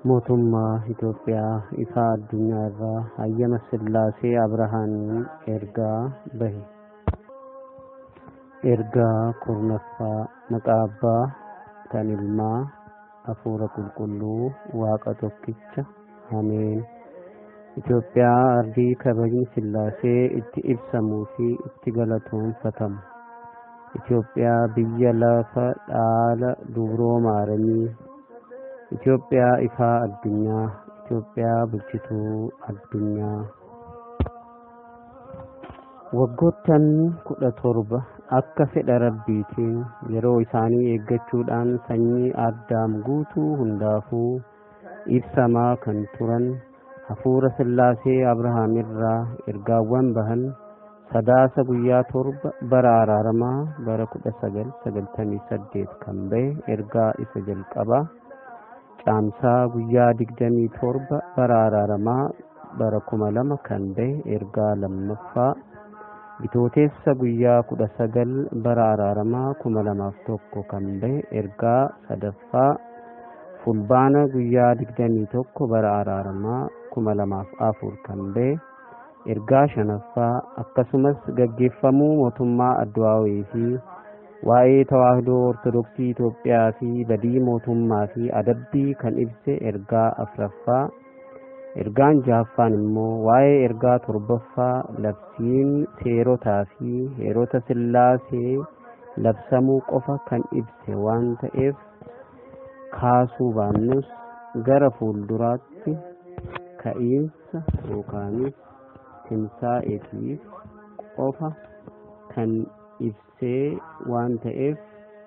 mootummaa Itoophiyaa ifa addunyaa irraa hayyama Sillaasee Abrahaamiin ergaa bahe. Ergaa kurnaffaa maqaa Abbaa kan Ilmaa Hafuura Qulqulluu Waaqa tokkicha. Ameen. Itoophiyaa ardii kabajni Sillaasee itti ibsamuu fi itti galatoonfatamu. Itoophiyaa biyya lafa dhaala dubroo maaramii. Itoophiyaa ifaa addunyaa. Itoophiyaa bulchituu addunyaa. Waggoottan 17 akka fedha Rabbiitiin yeroo isaanii eeggachuudhaan sanyii Addaam guutuu hundaafuu ibsamaa kan turan Hafuura Sillaasee Abrahaam irraa ergaawwan bahan sadaasa guyyaa 7 bara araaramaa bara 1998 kan bahe ergaa isa jalqabaa. Caamsaa guyyaa 27 bara araaramaa bara 2000 kan bahe ergaa lammaffaa. Bitootessa guyyaa 19 bara araaramaa 2001 kan bahe ergaa sadaffaa. Fulbaana guyyaa 21 bara araaramaa 2004 kan bahe ergaa shanaffaa. Akkasumas gaggeeffamuu mootummaa Adwaawii fi waa'ee tawaahidoo Ortodoksii Itoophiyaa fi badii mootummaa fi adabbii kan ibse ergaa afraffaa. Ergaan jahaffaan immoo waa'ee ergaa torbaffaa labsiin seerotaa fi heerota Sillaasee labsamuu qofa kan ibse waan ta'eef kaasuu baannus gara fuulduraatti ka'iinsa yookaanis timsaa'eetiif qofa kan ibsee waan ta'eef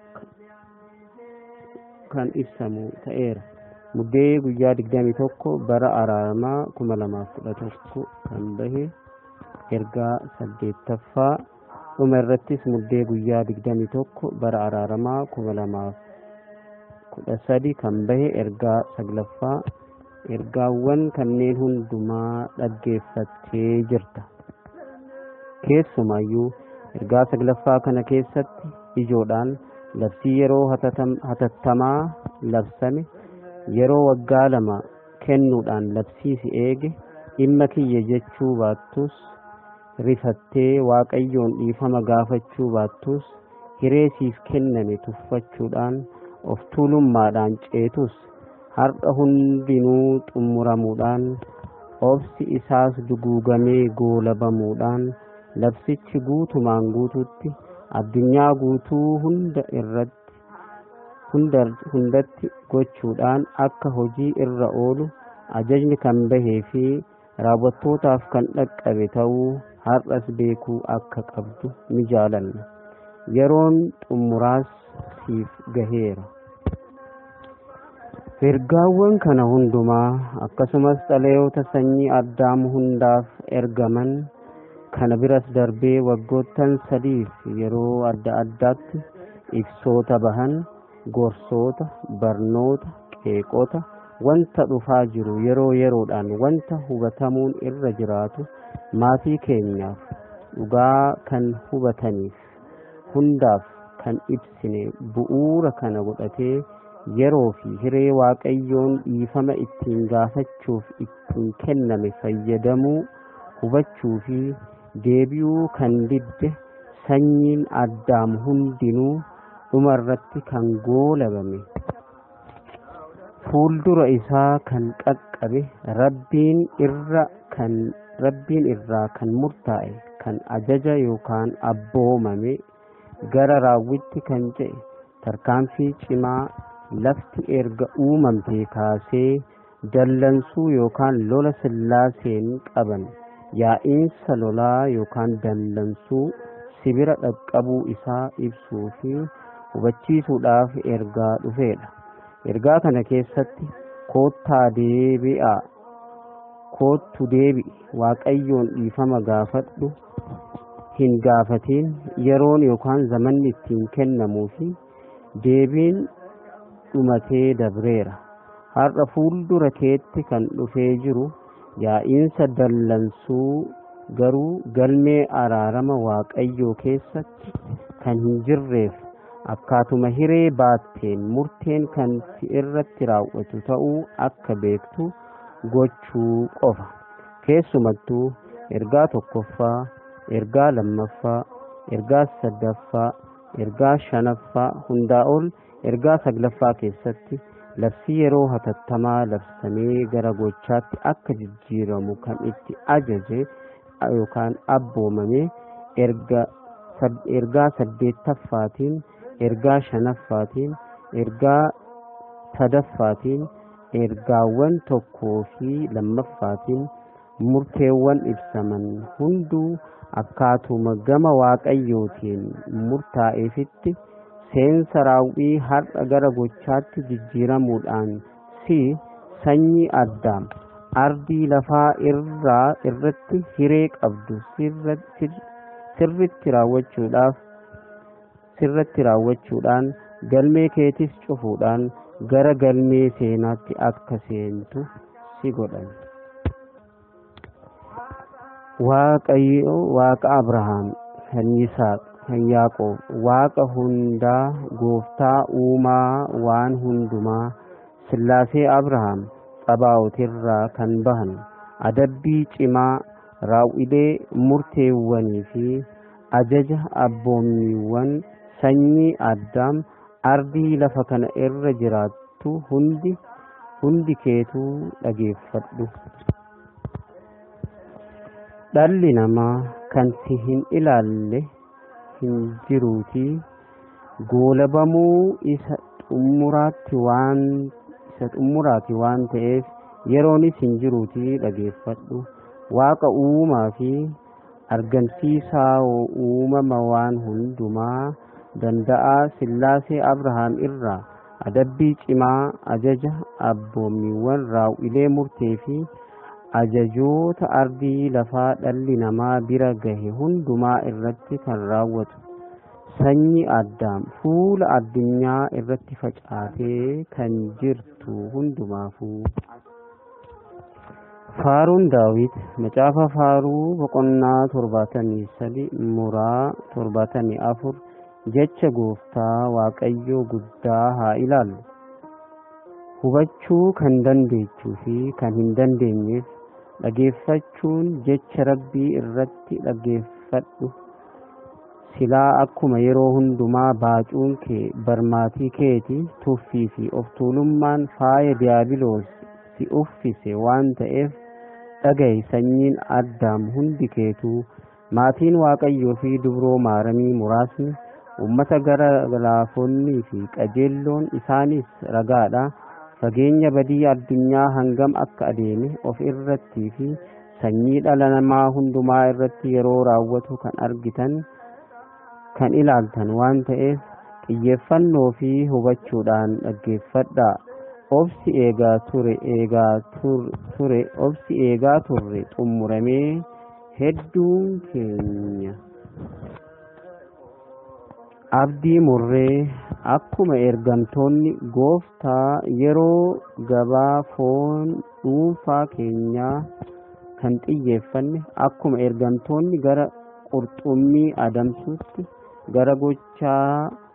kan ibsamu ta'eera. Muddee guyyaa 21 bara araaramaa 2011 kan bahe ergaa 8ffaa. Dhuma irrattis muddee guyyaa 21 bara araaramaa 2013 kan bahe ergaa 9ffaa. Ergaawwan kanneen hundumaa dhaggeeffattee jirta. Keessumaayyuu ergaa 9ffaa kana keessatti ijoodhaan labsii yeroo hatattamaa labsame yeroo waggaa 2 kennuudhaan labsii si eege dhimma kiyya jechuu baattus rifattee Waaqayyoon dhiifama gaafachuu baattus hiree siif kenname tuffachuudhaan of tuulummaadhaan ceetus har'a hundinuu xumuramuudhaan obsi isaas duguugamee goolabamuudhaan labsichi guutumaan guutuutti addunyaa guutuu hundatti gochuudhaan akka hojii irra oolu ajajni kan bahee fi raawwattootaaf kan dhaqqabe ta'uu har'as beekuu akka qabdu ni jaalanna. Yeroon xumuraas siif gaheera. Ergaawwan kana hundumaa akkasumas xalayoota sanyii Addaam hundaaf ergaman kana biras darbee waggoottan 3f yeroo adda addaatti ibsoota bahan, gorsoota, barnoota, qeeqota, wanta dhufaa jiru yeroo yeroodhaan wanta hubatamuun irra jiraatu maatii keenyaaf dhugaa kan hubataniif hundaaf kan ibsine bu'uura kana godhatee yeroo fi hiree Waaqayyoon dhiifama ittiin gaafachuuf ittiin kenname fayyadamuu hubachuu fi deebi'uu kan didde sanyiin Addaam hundinuu dhuma irratti kan goolabame fuuldura isaa kan qaqqabe Rabbiin irraa kan murtaa'e kan ajaja yookaan abboomame gara raawwitti kan ce'e tarkaanfii cimaa lafti erga uumamtee kaasee dallansuu yookaan lola Sillaaseen qaban yaa'iinsa lolaa yookaan dallansuu sibira dhaqqabuu isaa ibsuu fi hubachiisuudhaaf ergaa dhufeedha. Ergaa kana keessatti koottu deebi'i Waaqayyoon dhiifama gaafadhu hin gaafatiin yeroon yookaan zamanni ittiin kennamuu fi deebiin dhumatee dabreera. Har'a fuuldura keetti kan dhufee jiru yaa'iinsa dallansuu garuu galmee araarama Waaqayyoo keessatti kan hin jirreef akkaatuma hiree baatteen murteen kan si irratti raawwatu ta'uu akka beektu gochuu qofa. Keessumattuu ergaa tokkoffaa, ergaa lammaffaa, ergaa sadaffaa, ergaa shanaffaa hundaa ol ergaa saglaffaa keessatti labsii yeroo hatattamaa labsamee gara gochaatti akka jijjiiramu kan itti ajaje yookaan abboomame ergaa saddeettaffaatiin, ergaa shanaffaatiin, ergaa sadaffaatiin, ergaawwan tokkoo fi lammaffaatiin murteewwan ibsaman hunduu akkaatuma gama waaqayyootiin murtaa'eefitti seensa raawwii har'a gara gochaatti jijjiiramuudhaan sanyii Addaam ardii lafaa irratti hiree qabdu sirritti raawwachuudhaan galmee keetis cufuudhaan gara galmee seenaatti akka seentu si godhan. Waaqayyo Waaqa Abrahaam, kan Yisaaq, kan Yaaqoob, Waaqa hundaa, Gooftaa uumaa waan hundumaa, Sillaasee Abrahaam Xabaa'otirraa kan bahan, adabbii cimaa, raawwilee murteewwanii fi ajaja abboommiiwwan sanyii Addaam ardii lafa kana irra jiraattu hundi keetuu dhageeffadhu. Dhalli namaa kan si hin ilaalle hin jiruutii goolabamuu isa xumuraati waan ta'eef yeroonis hin jiruutii dhageeffadhu. Waaqa uumaa fi argamsiisaa uumama waan hundumaa danda'aa Sillaasee Abrahaam irraa adabbii cimaa, ajaja abboommiiwwan, raawwilee murtee fi ajajoota ardii lafaa dhalli namaa bira gahe hundumaa irratti kan raawwatu sanyii Addaam fuula addunyaa irratti facaatee kan jirtu hundumaafuu. Faaruun Daawit macaafa Faaruu boqonnaa 73 muraa 74 jecha Gooftaa Waaqayyoo guddaa haa ilaallu. Hubachuu kan dandeechuu fi kan hin dandeenyeef dhageeffachuun jecha Rabbii irratti dhageeffadhu. Silaa akkuma yeroo hundumaa baacuun kee barmaatii keetii tuffii fi of tuulummaan faaya diiyaabiloos si uffise waan ta'eef dhagahi sanyiin Addaam hundi keetuu, maatiin Waaqayyoo fi dubroo maaramii muraasni, uummata gara laafonnii fi qajeelloon isaanis ragaadha. Fageenya badii addunyaa hangam akka adeeme of irrattii fi sanyii dhala namaa hundumaa irratti yeroo raawwatu kan argitan, kan ilaaltan waan ta'eef xiyyeeffannoo fi hubachuudhaan dhaggeeffadhaa. Obsi eegaa turre xumuramee hedduun keenya abdii murree akkuma ergamtoonni Gooftaa yeroo gabaa foon dhuunfaa keenyaa kan xiyyeeffanne, akkuma ergamtoonni gara qurxummii adamsuutti, gara gochaa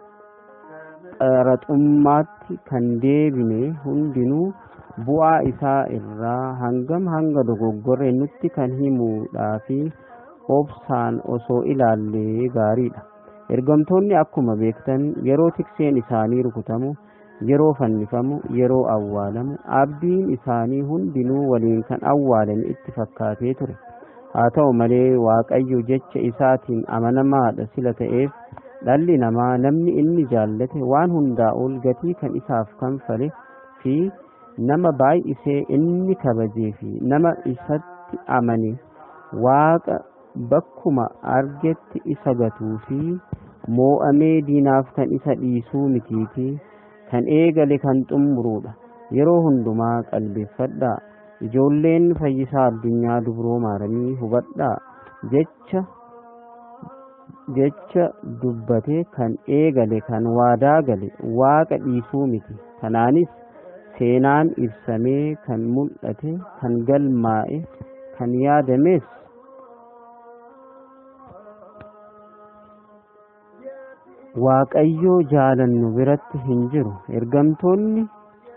qaraxummaatti kan deebine hundinuu bu'aa isaa irraa hangam hanga dogoggorre nutti kan himuudhaa fi obsaan osoo ilaallee gaariidha. Ergamtoonni akkuma beektan yeroo tikseen isaanii rukutamu, yeroo fannifamu, yeroo awwaalamu, abdiin isaanii hundinuu waliin kan awwaalan itti fakkaatee ture. Haa ta'u malee Waaqayyo jecha isaatiin amanamaadha sila ta'eef dhalli namaa namni inni jaallate waan hundaa ol gatii kan isaaf kanfale fi nama baay'isee inni kabajee fi nama isatti amane Waaqa bakkuma argetti isa gatuu fi moo'amee diinaaf kan isa dhiisuu mitiitii kan eegale kan xumuruudha. Yeroo hundumaa qalbeeffadhaa. Ijoolleen fayyisaa addunyaa dubroo maaramii hubadhaa. Jecha dubbate kan eegale kan waadaa gale Waaqa dhiisuu miti. Kanaanis seenaan ibsamee kan mul'ate, kan galmaa'e, kan yaadames waaqayyo jaalannu biratti hin jiru. Ergamtoonni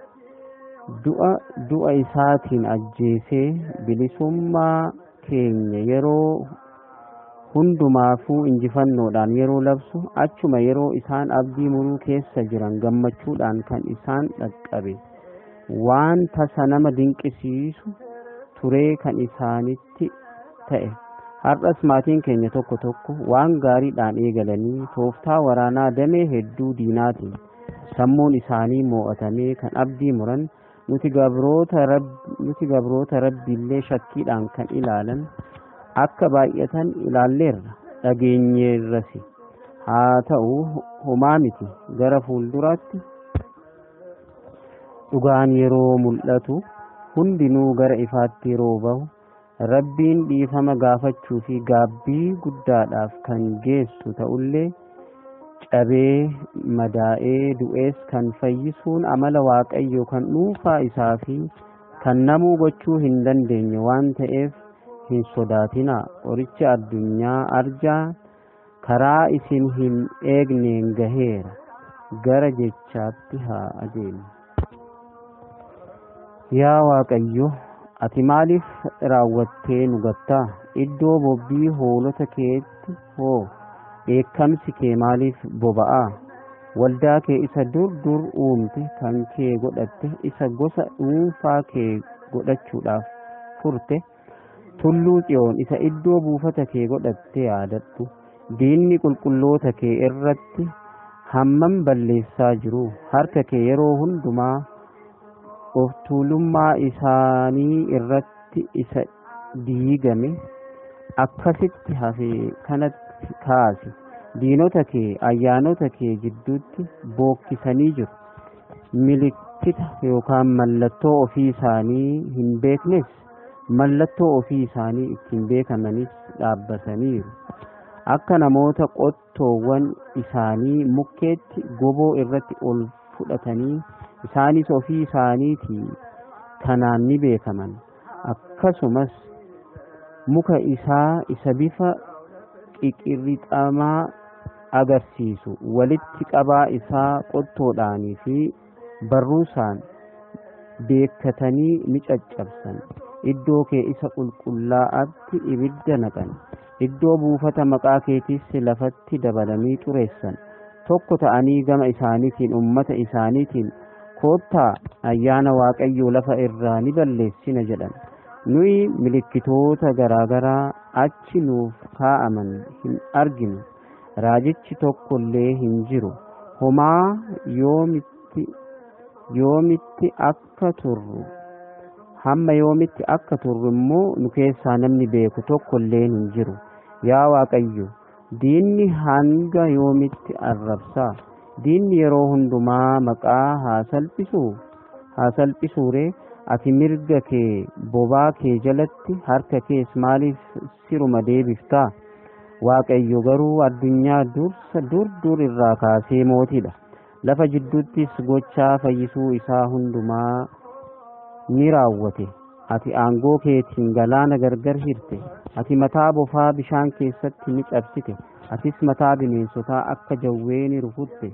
du'a isaatiin ajjeesee bilisummaa keenya yeroo hundumaafuu injifannoodhaan yeroo labsu achuma yeroo isaan abdii muruu keessa jiran gammachuudhaan kan isaan dhaqqabe waan tasa nama dinqisiisu turee kan isaanitti ta'e. Har'as maatiin keenya tokko tokko waan gaariidhaan eegalanii tooftaa waraanaa damee hedduu diinaatiin sammuun isaanii moo'atamee kan abdii muran nuti gabroota rabbiillee shakkiidhaan kan ilaalan akka baay'atan ilaalleerra dhageenyeerrasi. Haa ta'u homaa miti gara fuulduraatti dhugaan yeroo mul'atu hundinuu gara ifaatti yeroo bahu rabbiin dhiifama gaafachuu fi gaabbii guddaadhaaf kan geessu ta'ullee cabee madaa'ee du'ees kan fayyisuun amala waaqayyo kan dhuunfaa isaa fi kan namuu gochuu hin dandeenye waan ta'eef hin sodaatinaa. Qorichi addunyaa arjaa karaa isin hin eegneen gaheera gara jechaatti haa adeemu. Yaa waaqayyo, ati maaliif raawwattee nu gattaa? Iddoo bobbii hoolota keetti hoo dheekkamsi kee maaliif boba'aa? Waldaa kee isa dur uumte kan kee godhatte isa gosa dhuunfaa kee godhachuudhaaf furte tulluu xiyoon isa iddoo buufata kee godhatte yaadadhu. Diinni qulqulloota kee irratti hammam balleessaa jiru. Harka kee yeroo hundumaa of tuulummaa isaanii irratti isa diigame akkasitti hafe kanatti kaasi. Diinota kee ayyaanota kee gidduutti bookkisanii jiru. Milikkita yookaan mallattoo ofii isaanii hin beeknes mallattoo ofii isaanii ittiin beekamanis dhaabbataniiru. Akka namoota qottoowwan isaanii mukkeetti goboo irratti ol fudhatanii isaanis ofii isaaniitii kanaan ni beekaman. Akkasumas muka isaa isa bifa qiqirrixamaa agarsiisu walitti qabaa isaa qottoodhaanii fi barruusaan beekkatanii ni caccabsan. Iddoo kee isa qulqullaa'aatti ibidda naqan. Iddoo buufata maqaa keetiis lafatti dabalanii xureessan. Tokko ta'anii gama isaaniitiin ummata isaaniitiin koottaa ayyaana waaqayyoo lafa irraa ni balleessina jedhan. Nuyi milikkitoota garaagaraa achi nuuf kaa'aman hin arginu. Raajichi tokkollee hin jiru. Homaa yoomitti akka turru hamma yoomitti akka turru immoo nu keessaa namni beeku tokkollee hin jiru. Yaa Waaqayyo, diinni hanga yoomitti arrabsaa? Diinni yeroo hundumaa maqaa haa salphisuu ree? Ati mirga kee bobaa kee jalatti harka kees maaliif siruma deebiftaa? Waaqayyo garuu addunyaa dur irraa kaasee mootiidha. Lafa jidduuttis gochaa fayyisuu isaa hundumaa ni raawwate. Ati aangoo keetiin galaana gargar hirte. Ati mataa bofaa bishaan keessatti ni cabsite. Atis mataa bineensotaa akka jawwee ni rukutte.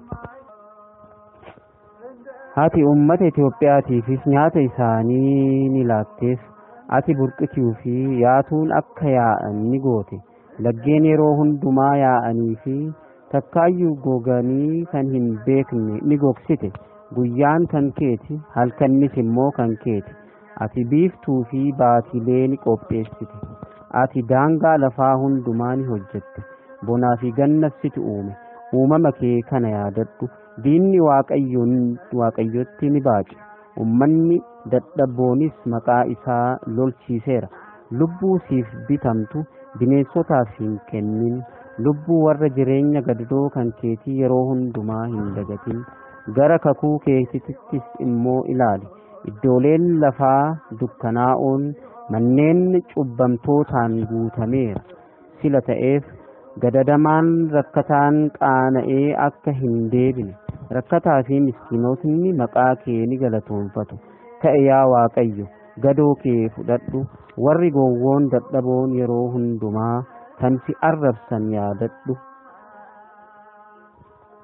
Ati uummata Itoophiyaatiifis nyaata isaanii ni laatteef. Ati burqituu fi yaatuun akka yaa'an ni goote. Laggeen yeroo hundumaa yaa'anii fi takkaayyuu goganii kan hin beekne ni gogsite. Guyyaan kan keeti, halkannis immoo kan keeti. Ati biiftuu fi baatilee ni qopheessite. Ati daangaa lafaa hundumaa ni hojjette. Bonaa fi gannas situ uume. Uumama kee kana yaadadhu. Diinni waaqayyotti ni baaqe. Ummanni dadhaboonis maqaa isaa lolchiiseera. Lubbuu siif bitamtu bineensotaaf hin kennin. Lubbuu warra jireenya gadadoo kan keetii yeroo hundumaa hin dagatin. Gara kakuu keetittis immoo ilaali. Iddooleen lafaa dukkanaa'oon manneen cubbamtootaan guutameera. Sila ta'eef gadadamaan rakkataan qaana'ee akka hin deebine. Rakkataa fi miskiinotni maqaa kee ni galatoonfatu. Ta'e yaa Waaqayyo, gadoo kee fudhadhu. Warri gowwoon dadhaboon yeroo hundumaa kan si arrabsan yaadadhu.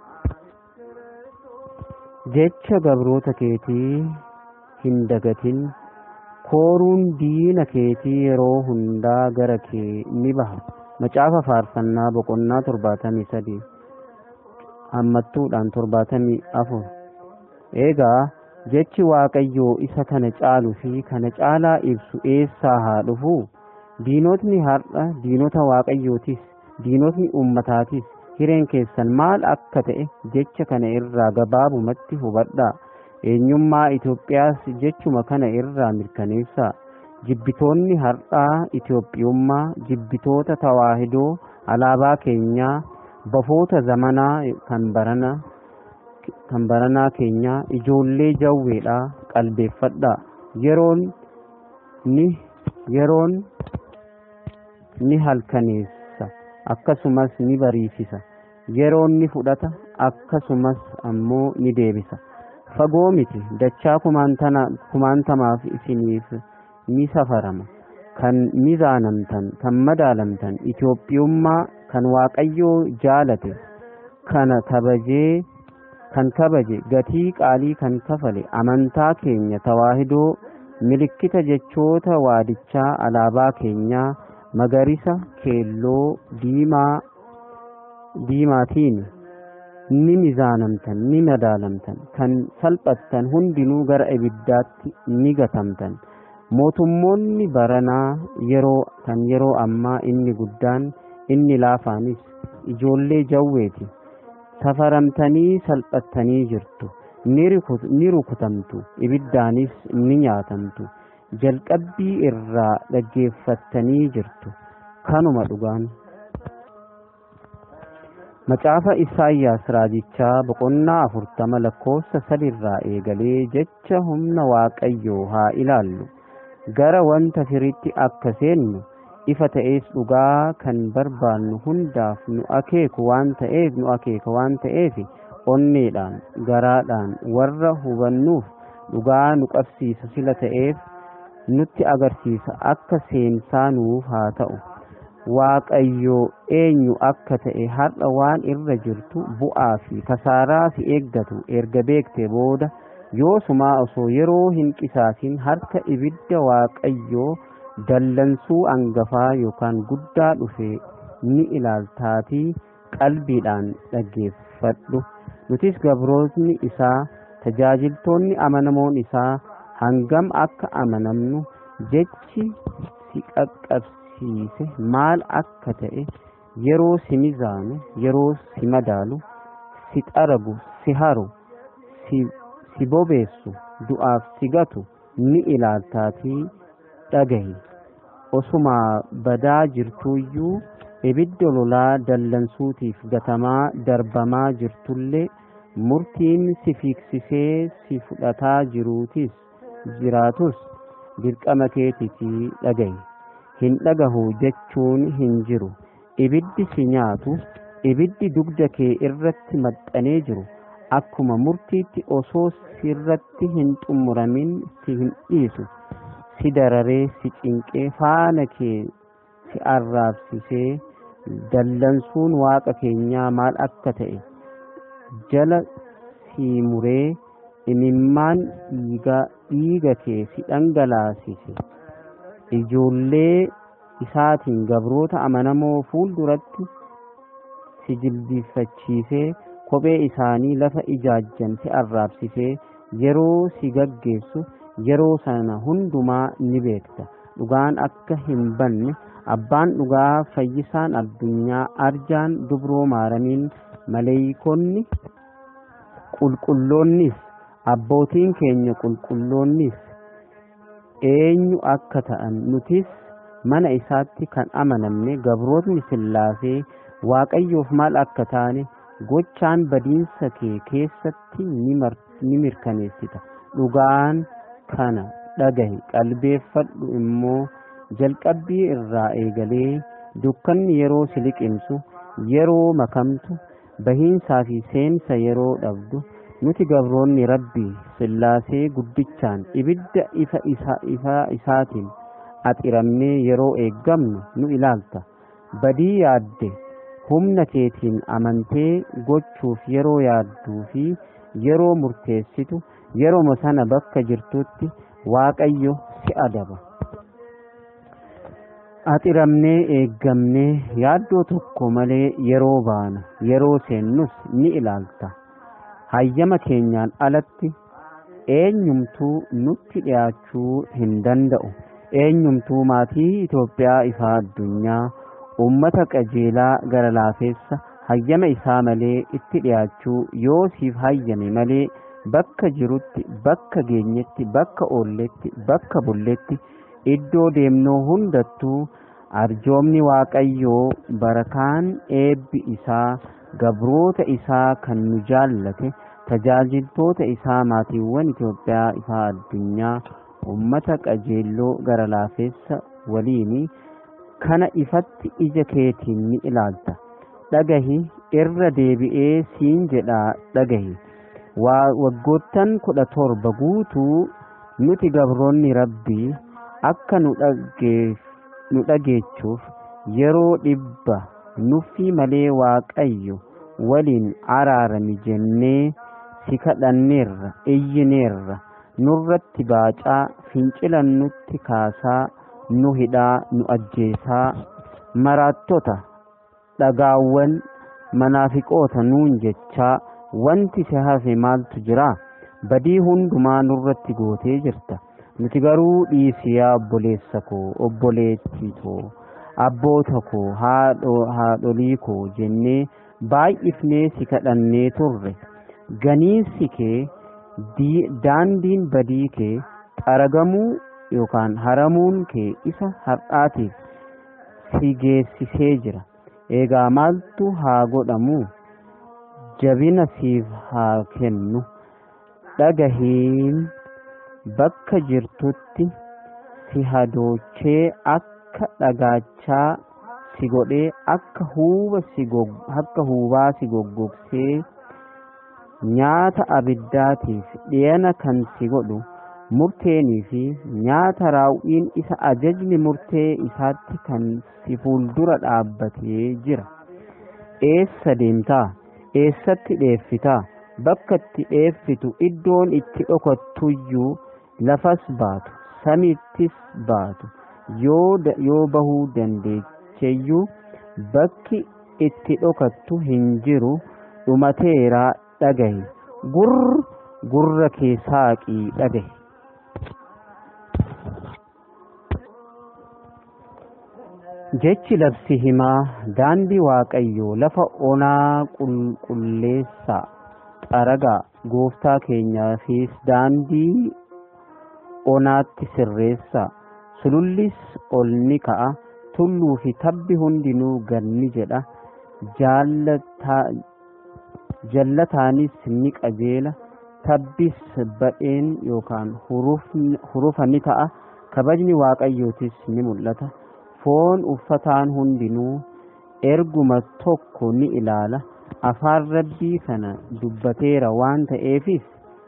jecha gabroota keetii hin dagatin kooruun diina keetii yeroo hundaa gara kee ni baha. Macaafa faarfannaa boqonnaa 73 hammattuudhaan 74. Egaa jechi Waaqayyoo isa kana caalu fi kana caalaa ibsu eessaa haa dhufu? Diinotni har'a diinota Waaqayyootis diinotni ummataatis hireen keessan maal akka ta'e jecha kana irraa gabaabumatti hubadhaa. Eenyummaa Itoophiyaas jechuma kana irraa mirkaneessaa. Jibbitoonni har'aa Itoophiyummaa, jibbitoota tawaahidoo, alaabaa keenyaa, bafoota zamanaa kan baranaa keenyaa, ijoollee jawweedhaa qalbeeffadhaa. Yeroon ni halkaneessa akkasumas ni bariisisa. Yeroon ni fudhata akkasumas ammoo ni deebisa. Fagoo miti dachaa kumaantamaaf isiniif ni safarama. Kan mizaanamtan, kan madaalamtan, Itoophiyummaa kan Waaqayyoo jaalate, kan kabaje, gatii qaalii kan kafale, amantaa keenya tawaahidoo, milikkita jechoota waadichaa, alaabaa keenyaa, magariisa, keelloo, diimaatiin ni mizaanamtan, ni madaalamtan, kan salphattan hundinuu gara ibiddaatti ni gatamtan. Mootummoonni baranaa yeroo ammaa inni guddaan inni laafaanis ijoollee jawweeti. Safaramtanii salphattanii jirtu, ni rukutamtu, ibiddaanis ni nyaatamtu. Jalqabbii irraa dhaggeeffattanii jirtu. Kanuma dhugaan. Macaafa Isaayyaas raajichaa boqonnaa 40 lakkoofsa 3 irraa eegalee jecha humna Waaqayyoo haa ilaallu. Gara wanta firiitti akka seennu ifa ta'es dhugaa kan barbaannu hundaaf nu akeeka waan ta'eef onneedhaan garaadhaan warra hubannuuf dhugaa nu qabsiisa sila ta'eef nutti agarsiisa akka seensaa nuuf haa ta'u. Waaqayyoo eenyu akka ta'e har'a waan irra jirtu bu'aa fi kasaaraa si eeggatu erga beektee booda yoosumaa osoo yeroo hin qisaasin harka ibidda Waaqayyoo dallansuu angafaa yookaan guddaa dhufe ni ilaaltaatii qalbiidhaan dhaggeeffadhu. Nutis gabrootni isaa tajaajiltoonni amanamoon isaa hangam akka amanamnu jechi si qaqqabsiise maal akka ta'e yeroo si mizaanu, yeroo si madaalu, si xaragu, si haru, si bobeessu, du'aaf si gatu ni ilaaltaatii dhagahi. Osuma badaa jirtuyyuu ibidda lolaa dallansuutiif gatamaa darbamaa jirtullee murtiin si fiiksisee si fudhataa jiraatus dirqama keetiitii dhagahi. Hin dhagahu jechuun hin jiru. Ibiddi si nyaatu, ibiddi dugda kee irratti maxxanee jiru akkuma murtiitti osoo sirratti hin xumuramin si hin dhiisu. Si dararee si cinqee faana kee si arraabsisee dallansuun waaqa keenyaa maal akka ta'e jala si muree imimmaan dhiiga kee si dhangalaasise. Ijoollee isaatiin gabroota amanamoo fuulduratti si jilbifachiisee kophee isaanii lafa ijaajjan si arraabsisee yeroo si gaggeessu yeroo sana hundumaa ni beekta. Dhugaan akka hin banne abbaan dhugaa fayyisaan addunyaa arjaan dubroo maaramiin maleeykonni qulqulloonnis abbootiin keenya qulqulloonnis eenyu akka ta'an nutis mana isaatti kan amanamne gabrootni Sillaasee Waaqayyoof maal akka taane gochaan badiinsa kee keessatti ni mirkaneessita. Dhugaan kana dhagahi qalbeeffadhu immoo jalqabbii irraa eegalee dukkanni yeroo si liqimsu yeroo makamtu bahiinsaa fi seensa yeroo dhabdu nuti gabroonni Rabbii Sillaasee guddichaan ibidda ifa isaatiin axiramnee yeroo eeggamnu nu ilaalta. Badii yaadde humna keetiin amantee gochuuf yeroo yaadduu fi yeroo murteessitu yeroo sana bakka jirtutti waaqayyo si adaba. Axiramnee eeggamnee yaaddoo tokko malee yeroo baanu yeroo seennus ni ilaalta. Hayyama keenyaan alatti eenyumtuu nutti dhiyaachuu hin danda'u. Eenyumtuu maatii Itoophiyaa ifaa addunyaa ummata qajeelaa gara laafeessa hayyama isaa malee itti dhiyaachuu yoo siif hayyame malee bakka jirutti bakka geenyetti bakka oolletti bakka bulletti iddoo deemnoo hundattuu arjoomni waaqayyoo barakaan eebbi isaa gabroota isaa kan nu jaallate tajaajiltoota isaa maatiiwwan Itoophiyaa ifaa addunyaa ummata qajeelloo gara laafeessa waliini kana ifatti ija keetiin ni ilaalta. Dhagahi irra deebi'ee siin jedhaa dhagahi. Waggoottan 17 guutuu nuti gabroonni rabbii akka nu dhageechuuf yeroo 100 nuffii malee waaqayyo waliin araarami jennee si kadhanneerra iyyineerra nurratti baacaa fincilan nutti kaasaa nu hidhaa nu ajjeesaa maraattota dhagaawwan manaafiqoota nuun jechaa wanti si hafe maaltu jira? Badii hundumaa nurratti gootee jirta. Nuti garuu dhiisi yaa obboleessa koo obboleettii koo abboota koo haadholii koo jennee baay'ifnee si kadhannee turre. Ganiinsi kee daandiin badii kee xaragamuu yookaan haramuun kee isa har'aatiif si geessisee jira. Egaa maaltu haa godhamu? Jabina siif haa kennu. Dhagahiin bakka jirtutti si hadoochee akka dhagaachaa si godhee akka huubaa si goggogsee nyaata abiddaatiif dhiyana kan si godhu murteenii fi nyaata raawwiin isa ajajni murtee isaatti kan si fuuldura dhaabbatee jira. Eessa deemtaa? Eessatti dheeffitaa? Bakka itti dheeffitu iddoon itti dhokattuyyuu lafas baatu samiittis baatu yoo bahuu dandeecheyyuu bakki itti dhokattu hin jiru dhumateeraa dhagahi. Gurra kee saaqii dhagahi. Jechi labsi himaa daandii waaqayyoo lafa onaa qulqulleessaa xaragaa gooftaa keenyaafis daandii onaatti sirreessaa. Sulullis ol ni ka'a tulluu fi tabbi hundinuu gad ni jedha. Jallataanis ni qajeela. Tabbis badheen yookaan hurufa ni ta'a. Kabajni waaqayyootis ni mul'ata. Foon uffataan hundinuu erguma tokko ni ilaala. Afaan rabbii kana dubbateera waan ta'eefis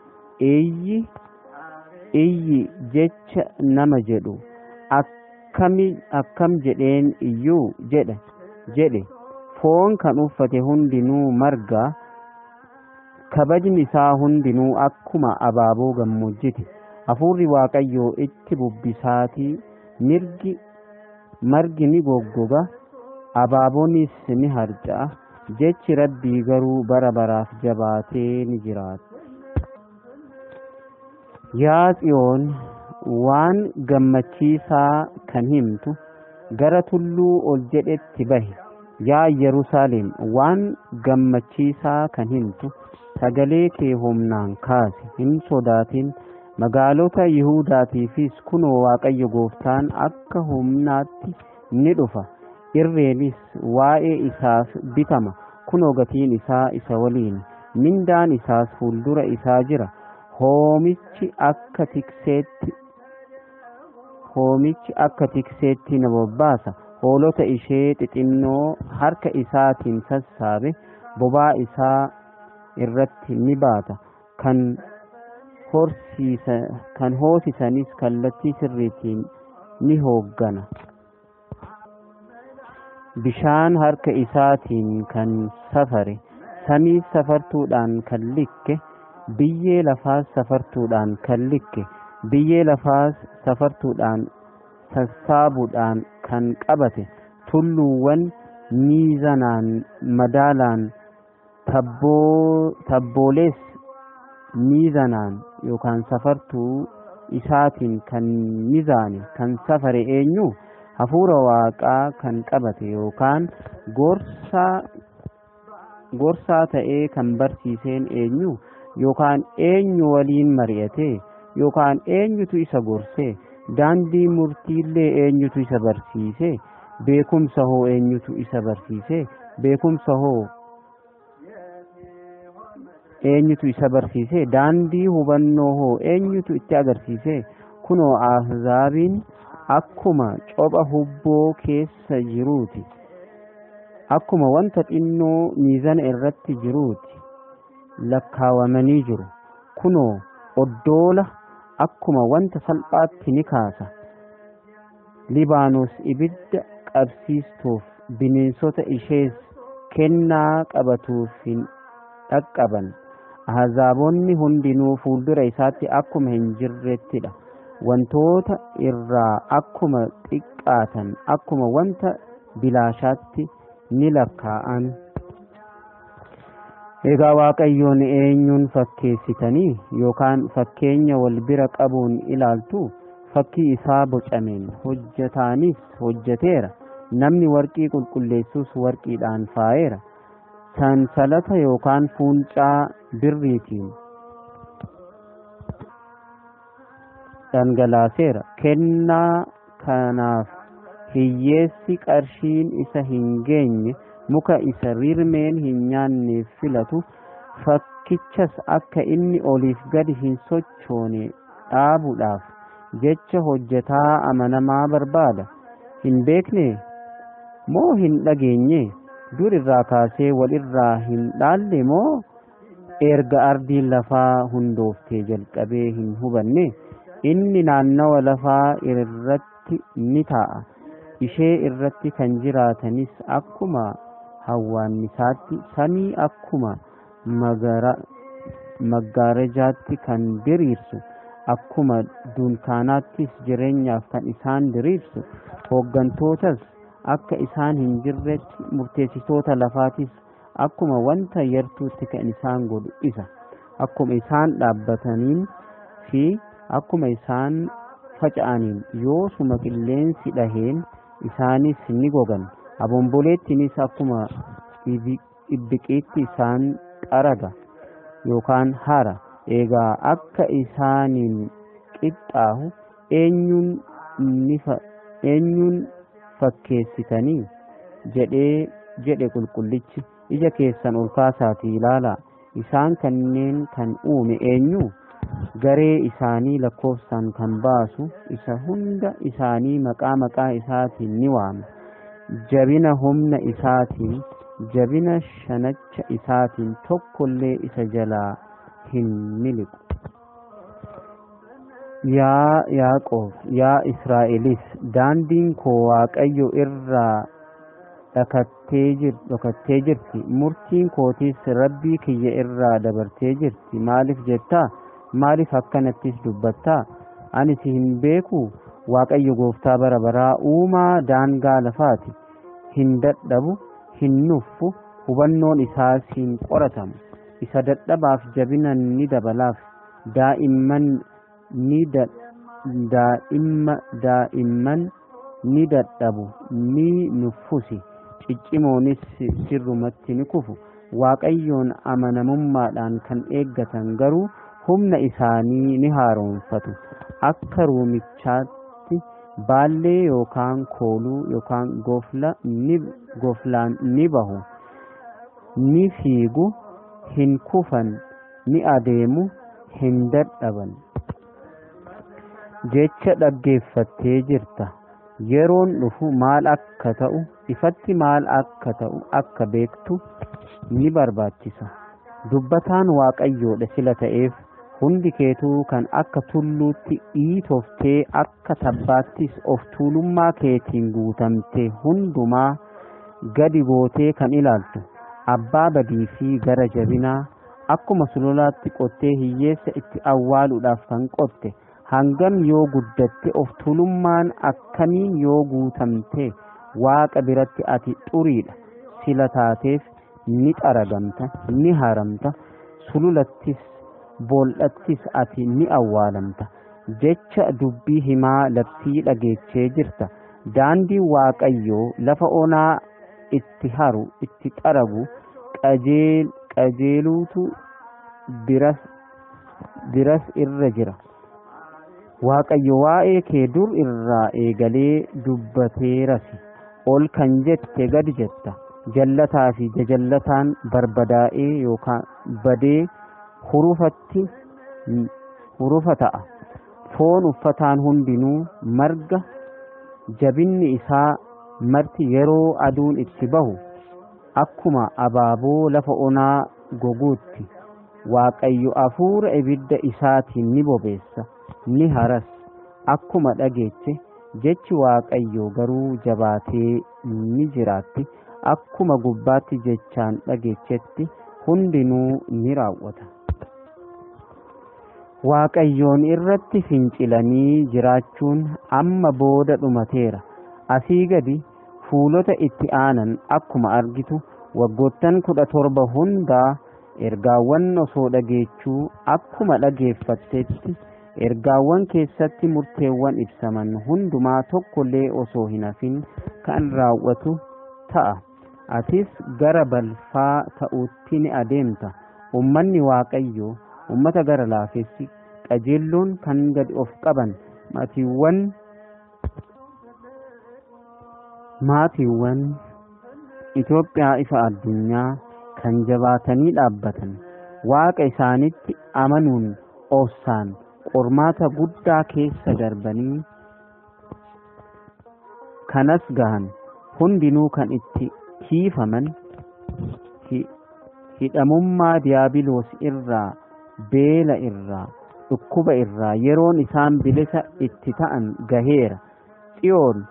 iyyi jecha nama jedhu akkam jedheen iyyuu jedhe foon kan uffate hundinuu marga kabajni isaa hundinuu akkuma abaaboo gammoojjiti. Hafuurri waaqayyoo itti bubbisaatii margi ni goggoga abaaboonis ni harca'a. Jechi rabbii garuu bara baraaf jabaatee ni jiraata. Yaa Xiyoon waan gammachiisaa kan himtu gara tulluu ol jedhetti bahi. Yaa Yerusaalem waan gammachiisaa kan himtu sagalee kee humnaan kaasi hin sodaatin. Magaalota Yihuudaatiifis kunoo Waaqayyo gooftaan akka humnaatti ni dhufa. Irreenis waa'ee isaaf bitama. Kunoo gatiin isaa isa waliin. Mindaan isaas fuuldura isaa jira. Hoomichi akka tikseetti na bobbaasa. Hoolota ishee xixinnoo harka isaatiin sassaabe. Bobaa isaa irratti ni baata. Kan hoosisanis kallattii sirriitiin ni hooggana. Bishaan harka isaatiin kan safare, samiis safartuudhaan kan likke, biyyee lafaas safartuudhaan kan likke, biyyee lafaas safartuudhaan sassaabuudhaan kan qabate, tulluuwwan miizanaan madaalaan, tabboolees miizanaan yookaan safartuu isaatiin kan mizaane, kan safare eenyu? Hafuura waaqaa kan qabate yookaan gorsaa ta'ee kan barsiiseen eenyu? Yookaan eenyu waliin mari'ate? Yookaan eenyutu isa gorse? Daandii murtiillee eenyutu isa barsiise? Beekumsa hoo eenyutu isa barsiise? Beekumsa hoo eenyutu isa barsiise? Daandii hubannoo hoo eenyutu itti agarsiise? Kunoo ahzaabiin akkuma copha hubboo keessa jiruuti, akkuma wanta xinnoo miizana irratti jiruuti lakkaawamanii jiru. Kunoo oddoola akkuma wanta salphaatti ni kaasa. Libaanos ibidda qabsiistuuf, bineensota ishees kennaa qabatuuf hin dhaqqaban. Ahzaabonni hundinuu fuuldura isaatti akkuma hin jirrettidha. Wantoota irraa akkuma xiqqaatan, akkuma wanta bilaashaatti ni lakkaa'an. Egaa Waaqayyoon eenyuun fakkeessitanii yookaan fakkeenya wal bira qabuun ilaaltu? Fakkii isaa bocameen hojjetaanis hojjeteera. Namni warqii qulqulleessus warqiidhaan faayeera. Sansalata yookaan fuuncaa birriitiin dhangalaaseera. Kennaa kanaaf hiyyeessi qarshiin isa hin geenye muka isa rirmeen hin nyaanneef filatu, fakkichas akka inni oliif gadi hin sochoone dhaabuudhaaf jecha hojjetaa amanamaa barbaada. Hin beekne moo hin dhageenye? Dur irraa kaasee wal irraa hin dhaalle moo erga ardiin lafaa hundooftee jalqabee hin hubanne? Inni naannawa lafaa irratti ni taa'a. Ishee irratti kan jiraatanis akkuma hawwaannisaatti, samii akkuma maggaarajaatti kan diriirsu, akkuma dunkaanaattis jireenyaaf kan isaan diriirsu, hooggantootas akka isaan hin jirretti, murteessitoota lafaatis akkuma wanta yartuutti kan isaan godhu isa. Akkuma isaan dhaabbataniin fi akkuma isaan faca'aniin yoosuma qilleensi dhaheen isaanis ni gogan. Abomboleettiinis akkuma ibbiqiitti isaan qaraga yookaan hara. Egaa akka isaaniin qixxaahu eenyuun fakkeessitanii jedhe qulqullichi. Ija keessan ol kaasaatii ilaalaa. Isaan kanneen kan uume eenyu? Garee isaanii lakkoofsaan kan baasu isa hunda isaanii maqaa isaatiin ni waama. Jabina humna isaatiin, jabina shanacha isaatiin tokkollee isa jalaa hin miliqu. Yaa Yaaqoob, yaa Israa'elis, daandiin koo Waaqayyo irraa dhokattee jirti. Murtiin kootis Rabbii kiyya irraa dabartee jirti. Maaliif jettaa? Maaliif akkanattis dubbattaa? Ani si hin beeku? Waaqayyo gooftaa bara baraa, uumaa daangaa lafaati. Hin dadhabu, hin nuffu, hubannoon isaas hin qoratamu. Isa dadhabaaf jabina ni dabalaaf. Daa'imman ni dadhabu, ni nuffusi. Ciccimoonis sirrumatti ni kufu. Waaqayyoon amanamummaadhaan kan eeggatan garuu humna isaanii ni haaromfatu. Akka ruumichaatti baallee yookaan kooluu yookaan goflaan ni bahu. Ni fiigu, hin kufan, ni adeemu, hin dadhaban. Jecha dhaggeeffattee jirta. Yeroon dhufu maal akka ta'u, ifatti maal akka ta'u akka beektu ni barbaachisa. Dubbataan Waaqayyoodha sila ta'eef, hundi keetuu kan akka tulluutti dhiitoftee akka tabbaattis of tuulummaa keetiin guutamte hundumaa gadi gootee kan ilaaltu, abbaa badii fi gara jabinaa, akkuma sululaatti qottee hiyyeessa itti awwaaluudhaaf kan qotte hangam yoo guddatte of tuulummaan akkamiin yoo guutamte waaqa biratti ati xuriidha sila taateef ni xaragamta ni haramta sululattis bool'attis ati ni awwaalamta jecha dubbii himaa labsii dhageechee jirta daandii waaqayyoo lafa onaa itti haru itti xaragu qajeeluutu biras irra jira waaqayyo waa'ee kee dur irraa eegalee dubbateerasi ol kan jette gad jetta jallataa fi jajallataan barbadaa'ee yookaan badee hurufa ta'a foon uffataan hundinuu marga jabinni isaa marti yeroo aduun itti bahu akkuma abaaboo lafa onaa goguutti waaqayyo afuura ibidda isaatiin ni bobeessa ni haras akkuma dhageeche jechi waaqayyo garuu jabaatee ni jiraatti akkuma gubbaatti jechaan dhageechetti hundinuu ni raawwata. Waaqayyoon irratti fincilanii jiraachuun amma booda dhumateera. Asii gadi fuulota itti aanan akkuma argitu waggoottan 17 hundaa ergaawwan osoo dhageechuu akkuma dhageeffattetti ergaawwan keessatti murteewwan ibsaman hundumaa tokkollee osoo hin hafin kan raawwatu ta'a. Atis gara balfaa ta'utti ni adeemta. Ummanni waaqayyoo ummata gara laafessi qajeelloon kan gadi of qaban maatiiwwan Itoophiyaa ifa addunyaa kan jabaatanii dhaabbatan waaqa isaanitti amanuun obsaan qormaata guddaa keessa darbanii kanas gahan hundinuu kan itti hiifaman hidhamummaa diyaabiloos irraa beela irraa dhukkuba irraa yeroon isaan bilisa itti ta'an gaheera. Xiyoon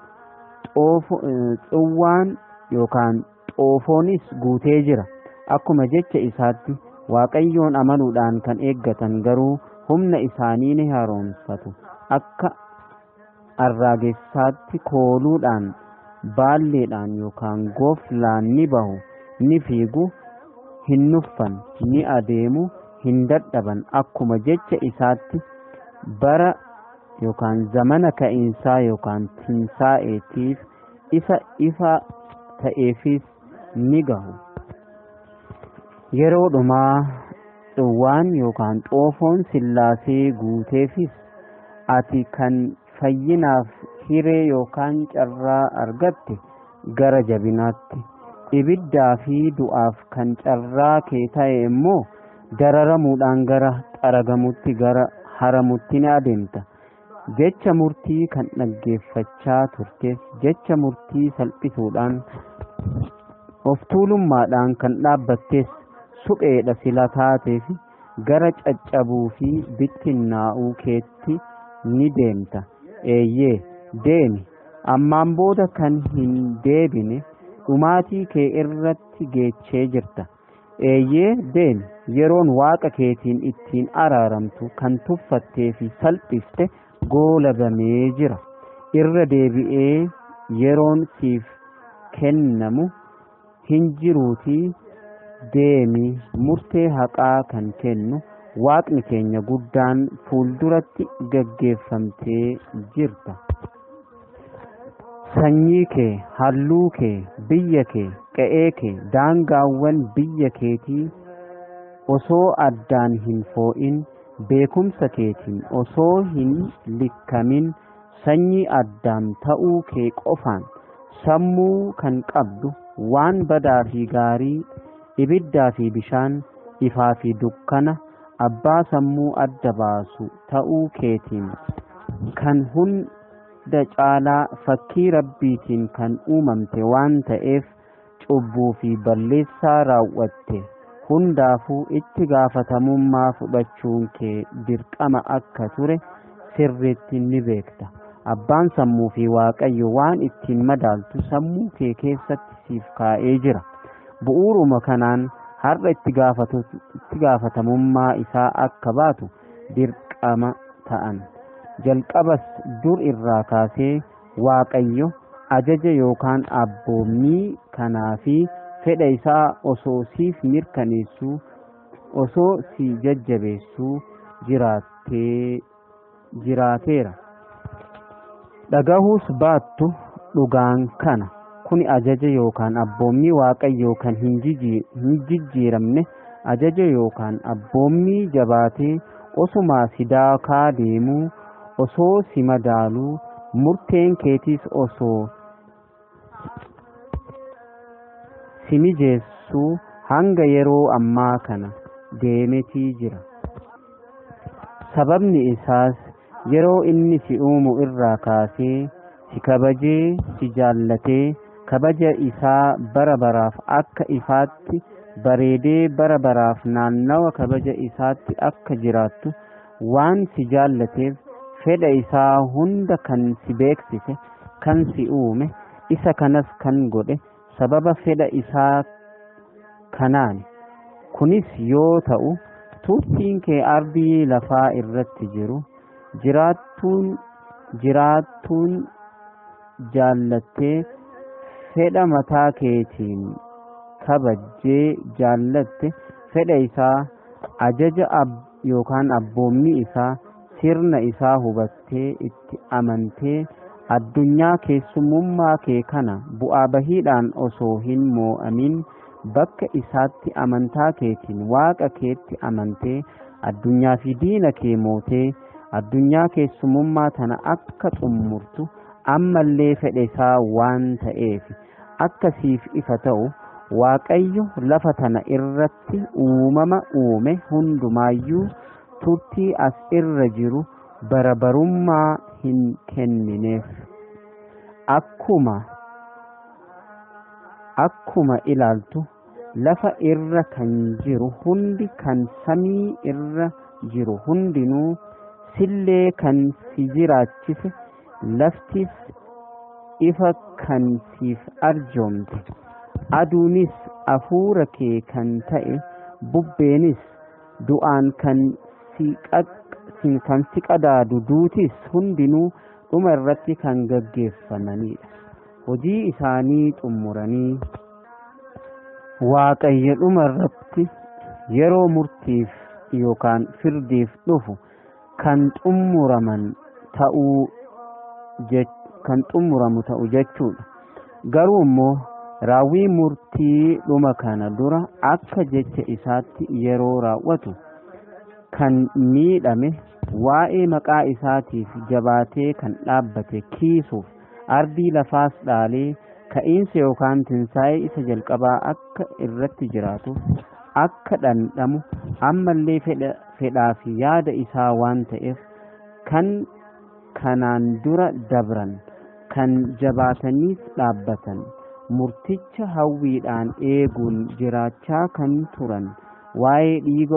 xuwwaan yookaan xoofoonis guutee jira. Akkuma jecha isaatti waaqayyoon amanuudhaan kan eeggatan garuu humna isaanii ni haaromfatu. Akka arraagessaatti kooluudhaan baalleedhaan yookaan goflaan ni bahu ni fiigu hin nuffan ni adeemu hin dadhaban akkuma jecha isaatti bara yookaan zamana ka'iinsaa yookaan tinsaa'eetiif isa ifa ta'eefis ni gahu. Yeroo dhumaa xuwwaan yookaan xoofoon sillaasee guuteefis ati kan fayyinaaf hiree yookaan carraa argatte gara jabinaatti ibiddaa fi du'aaf kan carraa kee ta'e immoo dararamuudhaan gara xaragamutti gara haramutti ni adeemta. Jecha murtii kan dhaggeeffachaa turtes jecha murtii salphisuudhaan of tuulummaadhaan kan dhaabbattes supheedha sila taateef gara caccabuu fi bittinnaa'uu keetti ni deemta. Eeyyee deemi ammaan booda kan hin deebine dhumaatii kee irratti geechee jirta. Eeyyee deemi yeroon waaqa keetiin ittiin araaramtu kan tuffattee fi salphifte goolabamee jira. Irra deebi'ee yeroon siif kennamu hin jiruutii deemi murtee haqaa kan kennu waaqni keenya guddaan fuulduratti gaggeeffamtee jirta. Sanyii kee, halluu kee, biyya kee, qe'ee kee, daangaawwan biyya keetii osoo addaan hin foo'in beekumsa keetiin osoo hin likkamin sanyii addaan ta'uu kee qofaan sammuu kan qabdu waan badaa fi gaarii ibiddaa fi bishaan ifaa fi dukkana abbaa sammuu adda baasu ta'uu keetiin kan hunda caalaa fakkii rabbiitiin kan uumamte waan ta'eef cubbuu fi balleessaa raawwatte hundaafuu itti gaafatamummaa fudhachuun kee dirqama akka ture sirriitti ni beekta. Abbaan sammuu fi waaqayyo waan ittiin madaaltu sammuu kee keessatti siif kaa'ee jira. Bu'uuruma kanaan har'a itti gaafatamummaa isaa akka baatu dirqama ta'an. Jalqabas dur irraa kaasee Waaqayyo ajaja yookaan abboommii kanaa fi fedha isaa osoo siif mirkaneessuu, osoo si jajjabeessuu jiraateera. Dhagahuus baattu dhugaan kana. Kuni ajaja yookaan abboommii Waaqayyoo kan hin jijjiiramne, ajaja yookaan abboommii jabaatee osumaa si daakaa deemuu, osoo si madaaluu, murteen keetiis osoo si mijeessuu hanga yeroo ammaa kana deemetii jira. Sababni isaas yeroo inni si uumu irraa kaasee si kabajee, si jaallatee, kabaja isaa bara baraaf akka ifaatti bareedee bara baraaf naannawa kabaja isaatti akka jiraattu waan si jaallateef fedha isaa hunda kan si beeksise, kan si uume, isa kanas kan godhe sababa fedha isaa kanaani. Kunis yoo ta'u turtiin kee ardii lafaa irratti jiru jiraattuun jaallattee fedha mataa keetiin kabajjee jaallatte fedha isaa, ajaja yookaan abboommii isaa, sirna isaa hubattee itti amantee addunyaa keessummummaa kee kana bu'aa bahiidhaan osoo hin moo'amin bakka isaatti amantaa keetiin waaqa keetti amantee addunyaa fi diina kee mootee addunyaa keessummummaa tana akka xummurtu ammallee fedha isaa waan ta'eef akka siif ifa ta'u Waaqayyo lafa tana irratti uumama uume hundumaayyuu turtii as irra jiru bara barummaa hin kennineef. Akkuma ilaaltu lafa irra kan jiru hundi, kan samii irra jiru hundinuu sillee kan si jiraachise, laftis ifa kan siif arjoomte, aduunis afuura kee kan ta'e, bubbeenis du'aan kan si qadaadu, duutis hundinuu dhuma irratti kan gaggeeffamanidha. Hojii isaanii xummuranii Waaqayyo dhuma irratti yeroo murtiif yookaan firdiif dhufu kan xumuramu ta'u jechuudha. Garuu immoo raawwii murtii dhuma kana dura akka jecha isaatti yeroo raawwatu kan miidhame waa'ee maqaa isaatiif jabaatee kan dhaabbate kiisuuf ardii lafaas dhaalee ka'iinsa yookaan tinsaa'ee isa jalqabaa akka irratti jiraatu akka dhandhamu ammallee fedhaa fi yaada isaa waan ta'eef kan kanaan dura dabran kan jabaataniis dhaabbatan murticha hawwiidhaan eeguun jiraachaa kan turan waa'ee dhiiga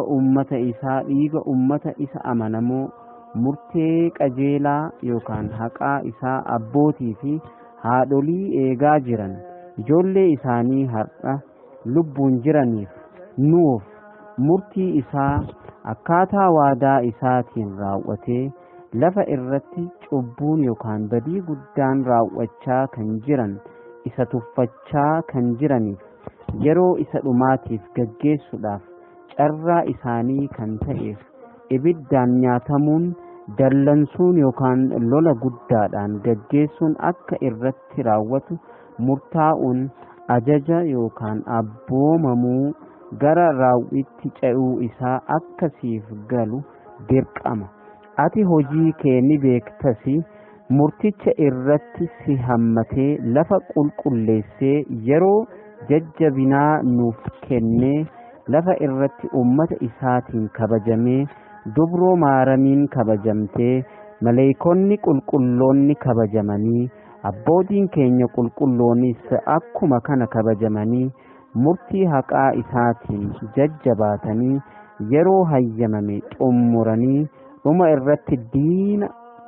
ummata isa amanamoo murtee qajeelaa yookaan haqaa isaa abbootii fi haadholii eegaa jiran ijoollee isaanii har'a lubbuun jiraniif nuuf murtii isaa akkaataa waadaa isaatiin raawwatee lafa irratti cubbuun yookaan badii guddaan raawwachaa kan jiran isa tuffachaa kan jiraniif yeroo isa dhumaatiif gaggeessuudhaaf carraa isaanii kan ta'eef ibiddaan nyaatamuun dallansuun yookaan lola guddaadhaan gaggeessuun akka irratti raawwatu murtaa'uun ajaja yookaan abboomamuu gara raawwitti ce'uu isaa akkasiif galu dirqama. Ati hojii kee ni beektasi murticha irratti si hammatee lafa qulqulleessee yeroo jajjabinaa nuuf kennee lafa irratti ummata isaatiin kabajamee dubroo maaramiin kabajamtee maleeykonni qulqulloonni kabajamanii abbootiin keenya qulqulloonis akkuma kana kabajamanii murtii haqaa isaatiin jajjabaatanii yeroo hayyamame xummuranii dhuma irratti diina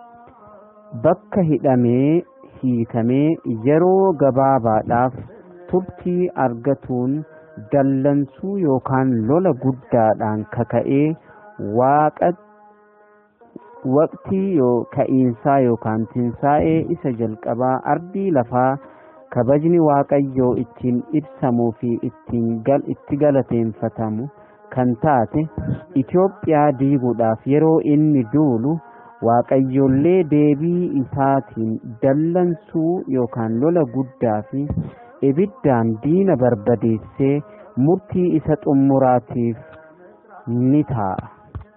bakka hidhamee hiikamee yeroo gabaabaadhaaf turtii argatuun dallansuu yookaan lola guddaadhaan kaka'ee waqtii ka'iinsaa yookaan tinsaa'ee isa jalqabaa ardii lafaa kabajni waaqayyoo ittiin ibsamuu fi itti galateeffatamu kan taate Itoophiyaa diiguudhaaf yeroo inni duulu waaqayyollee deebii isaatiin dallansuu yookaan lola guddaa fi ibiddaan diina barbadeessee murtii isa xumuraatiif ni ta'a.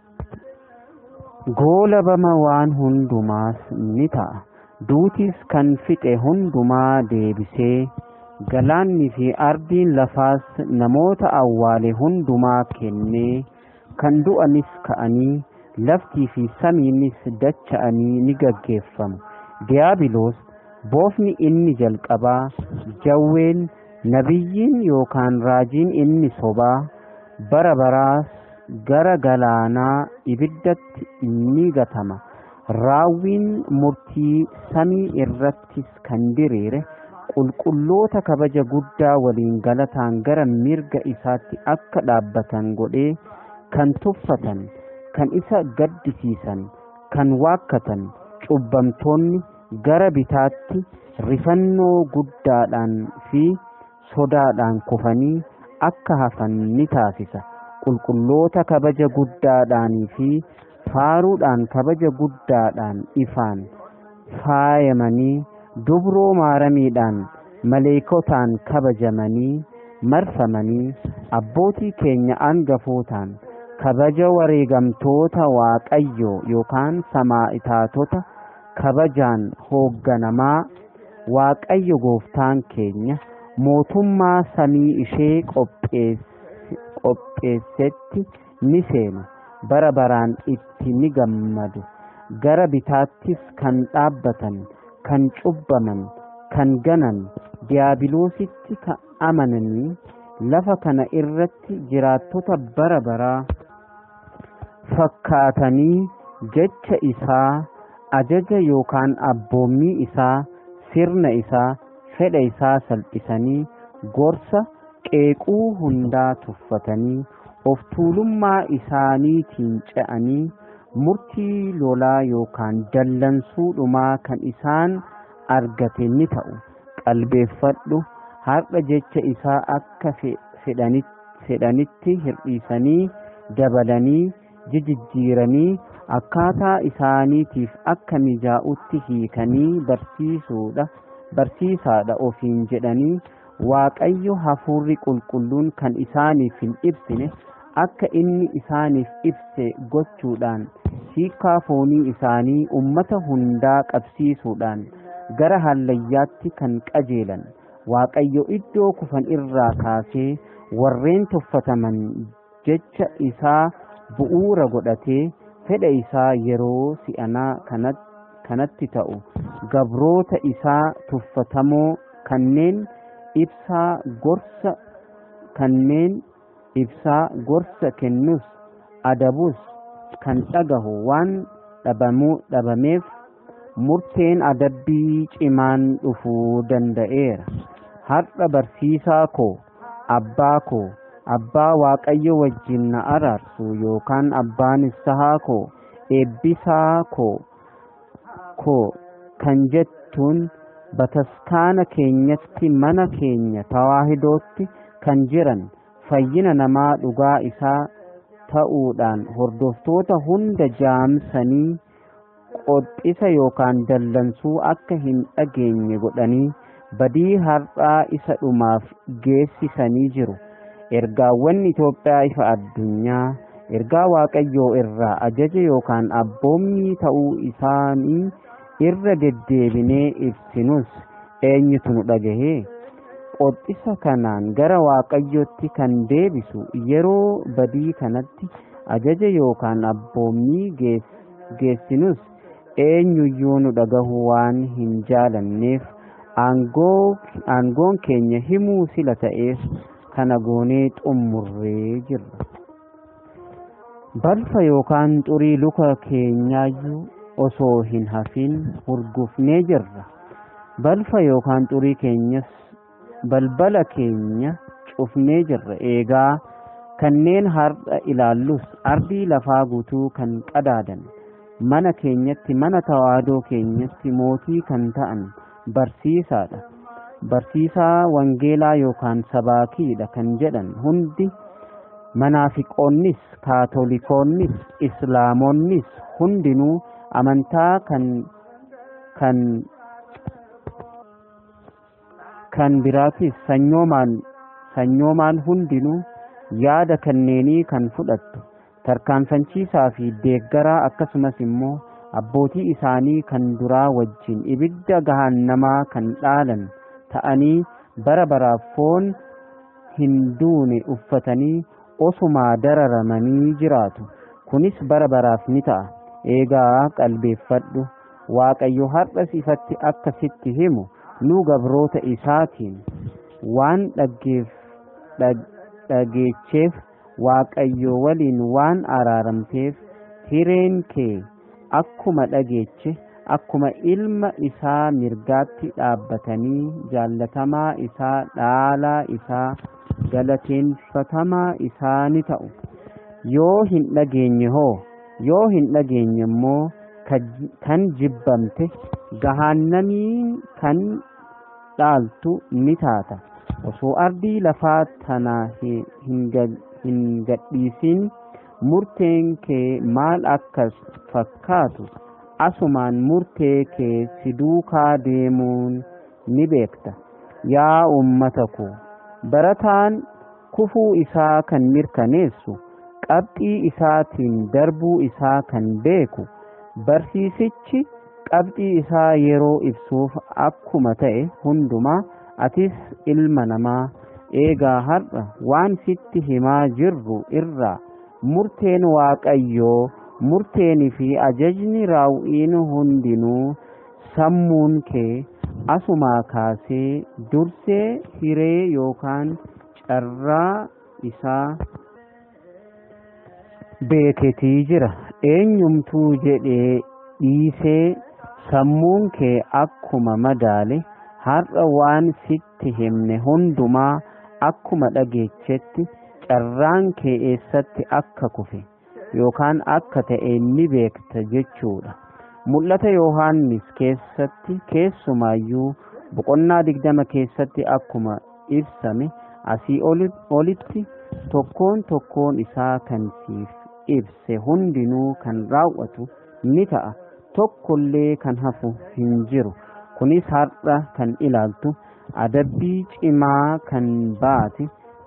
Goolabama waan hundumaas ni ta'a. Duutis kan fixe hundumaa deebisee galaannii fi ardiin lafaas namoota awwaale hundumaa kennee kan du'anis ka'anii laftii fi samiinis dacha'anii ni gaggeeffamu. Diyaabiloos boofni inni jalqabaa jawween nabiyyiin yookaan raajiin inni sobaa bara baraas gara galaanaa ibiddatti ni gatama. Raawwiin murtii samii irrattis kan diriire qulqulloota kabaja guddaa waliin galataan gara mirga isaatti akka dhaabbatan godhee kan tuffatan, kan isa gaddisiisan, kan waakkatan cubbamtoonni gara bitaatti rifannoo guddaadhaan fi sodaadhaan kufanii akka hafan ni taasisa. Qulqulloota kabaja guddaadhaanii fi faaruudhaan kabaja guddaadhaan ifaan faayamanii dubroo maaramiidhaan maleekotaan kabajamanii marfamanii abbootii keenya angafootaan kabaja wareegamtoota waaqayyoo yookaan samaa'itaatota kabajaan hoogganamaa waaqayyo gooftaan keenya mootummaa samii ishee qopheessetti ni seenu. Bara baraan itti ni gammadu. Gara bitaattis kan dhaabbatan, kan cubbaman, kan ganan, diyaabiloositti kan amananii lafa kana irratti jiraattota bara baraa fakkaatanii jecha isaa, ajaja yookaan abboommii isaa, sirna isaa, fedha isaa salphisanii gorsa qeequu hundaa tuffatanii of tuulummaa isaaniitiin ce'anii murtii lolaa yookaan dallansuu dhumaa kan isaan argate ni ta'u. Qalbeeffadhu, har'a jecha isaa akka fedhanitti hir'isanii dabalanii jijjiiranii akkaataa isaaniitiif akka mijaa'utti hiikanii barsiisaadha ofiin jedhanii waaqayyo hafuurri qulqulluun kan isaaniif hin ibsine akka inni isaaniif ibse gochuudhaan hiikaa foonii isaanii ummata hundaa qabsiisuudhaan gara hallayyaatti kan qajeelan waaqayyo iddoo kufan irraa kaasee warreen tuffataman jecha isaa bu'uura godhatee fedha isaa yeroo si'anaa kanatti ta'u gabroota isaa tuffatamoo kanneen ibsaa gorsa kennus adabus kan dhagahu waan dhabameef murteen adabbii cimaan dhufuu danda'eera. Har'a barsiisaa koo abbaa waaqayyo wajjin na araarsu yookaan abbaan isahaa koo eebbisaa koo kan jettuun bataskaana keenyatti mana keenya tawaahidootti kan jiran fayyina namaa dhugaa isaa ta'uudhaan hordoftoota hunda jaamsanii qoxxisa yookaan dallansuu akka hin dhageenye godhanii badii har'aa isa dhumaaf geessisanii jiru. Ergaawwan Itoophiyaa ifa addunyaa ergaa waaqayyoo irraa ajaja yookaan abboommii ta'uu isaanii irra deddeebinee ibsinus eenyutu nu dhagahee? Qoxxisa kanaan gara waaqayyootti kan deebisu yeroo badii kanatti ajaja yookaan abboommii geessinus eenyuyyuu nu dhagahu waan hin jaalanneef aangoon keenya himuu sila ta'eef kana goonee xummurree jirra. Balfa yookaan xurii luka keenyaayyuu osoo hin hafin hurgufnee jirra. Balfa yookaan xurii keenyas balbala keenya cufnee jirra. Eegaa kanneen har'a ilaallus ardii lafaa guutuu kan qadaadan mana keenyatti, mana tawaadoo keenyatti mootii kan ta'an barsiisaadha. Barsiisaa wangeelaa yookaan sabaakiidha kan jedhan hundi manaafiqoonnis, kaatolikoonnis, islaamonnis hundinuu amantaa kan biraatis sanyoomaan hundinuu yaada kanneenii kan fudhattu tarkaanfachiisaa fi deeggaraa, akkasumas immoo abbootii isaanii kan duraa wajjin ibidda gahannamaa kan dhaalan ta'anii bara baraaf foon hin duune uffatanii osumaa dararamanii jiraatu. Kunis bara baraaf ni ta'a. Eegaa qalbeeffadhu, Waaqayyo har'as ifatti akka sitti himu nu gabroota isaatiin waan dhageecheef, Waaqayyo waliin waan araaramteef, hireen kee akkuma dhageeche, akkuma ilma isaa mirgaatti dhaabbatanii jaalatamaa isaa, dhaalaa isaa, galateeffatamaa isaa ni ta'u. Yoo hin dhageenye hoo? Yoo hin dhageenye immoo kan jibbamte gahaannamiin kan dhaaltu ni taata. Osoo ardii lafaa tana hin gadhiisin murteen kee maal akka fakkaatu asumaan murtee kee si duukaa deemuun ni beekta. Yaa ummata koo, barataan kufuu isaa kan mirkaneessu, qabxii isaatiin darbuu isaa kan beeku, barsiisichi qabxii isaa yeroo ibsuuf akkuma ta'e hundumaa atis ilma namaa, eegaa har'a waan sitti himaa jirru irraa murteen Waaqayyoo, murteenii fi ajajni raawwiin hundinuu sammuun kee asumaa kaasee dursee hiree yookaan carraa isaa beeketii jira. Eenyumtuu jedhee dhiisee sammuun kee akkuma madaale har'a waan sitti himne hundumaa akkuma dhageechetti carraan kee eessatti akka kufe yookaan akka ta'e ni beekta jechuudha. Mul'ata Yohaannis keessatti, keessumaayyuu boqonnaa 20 keessatti akkuma ibsame asii olitti tokkoon isaa kan siif ibse hundinuu kan raawwatu ni ta'a. Tokkollee kan hafu hin jiru. Kunis har'a kan ilaaltu adabbii cimaa kan baate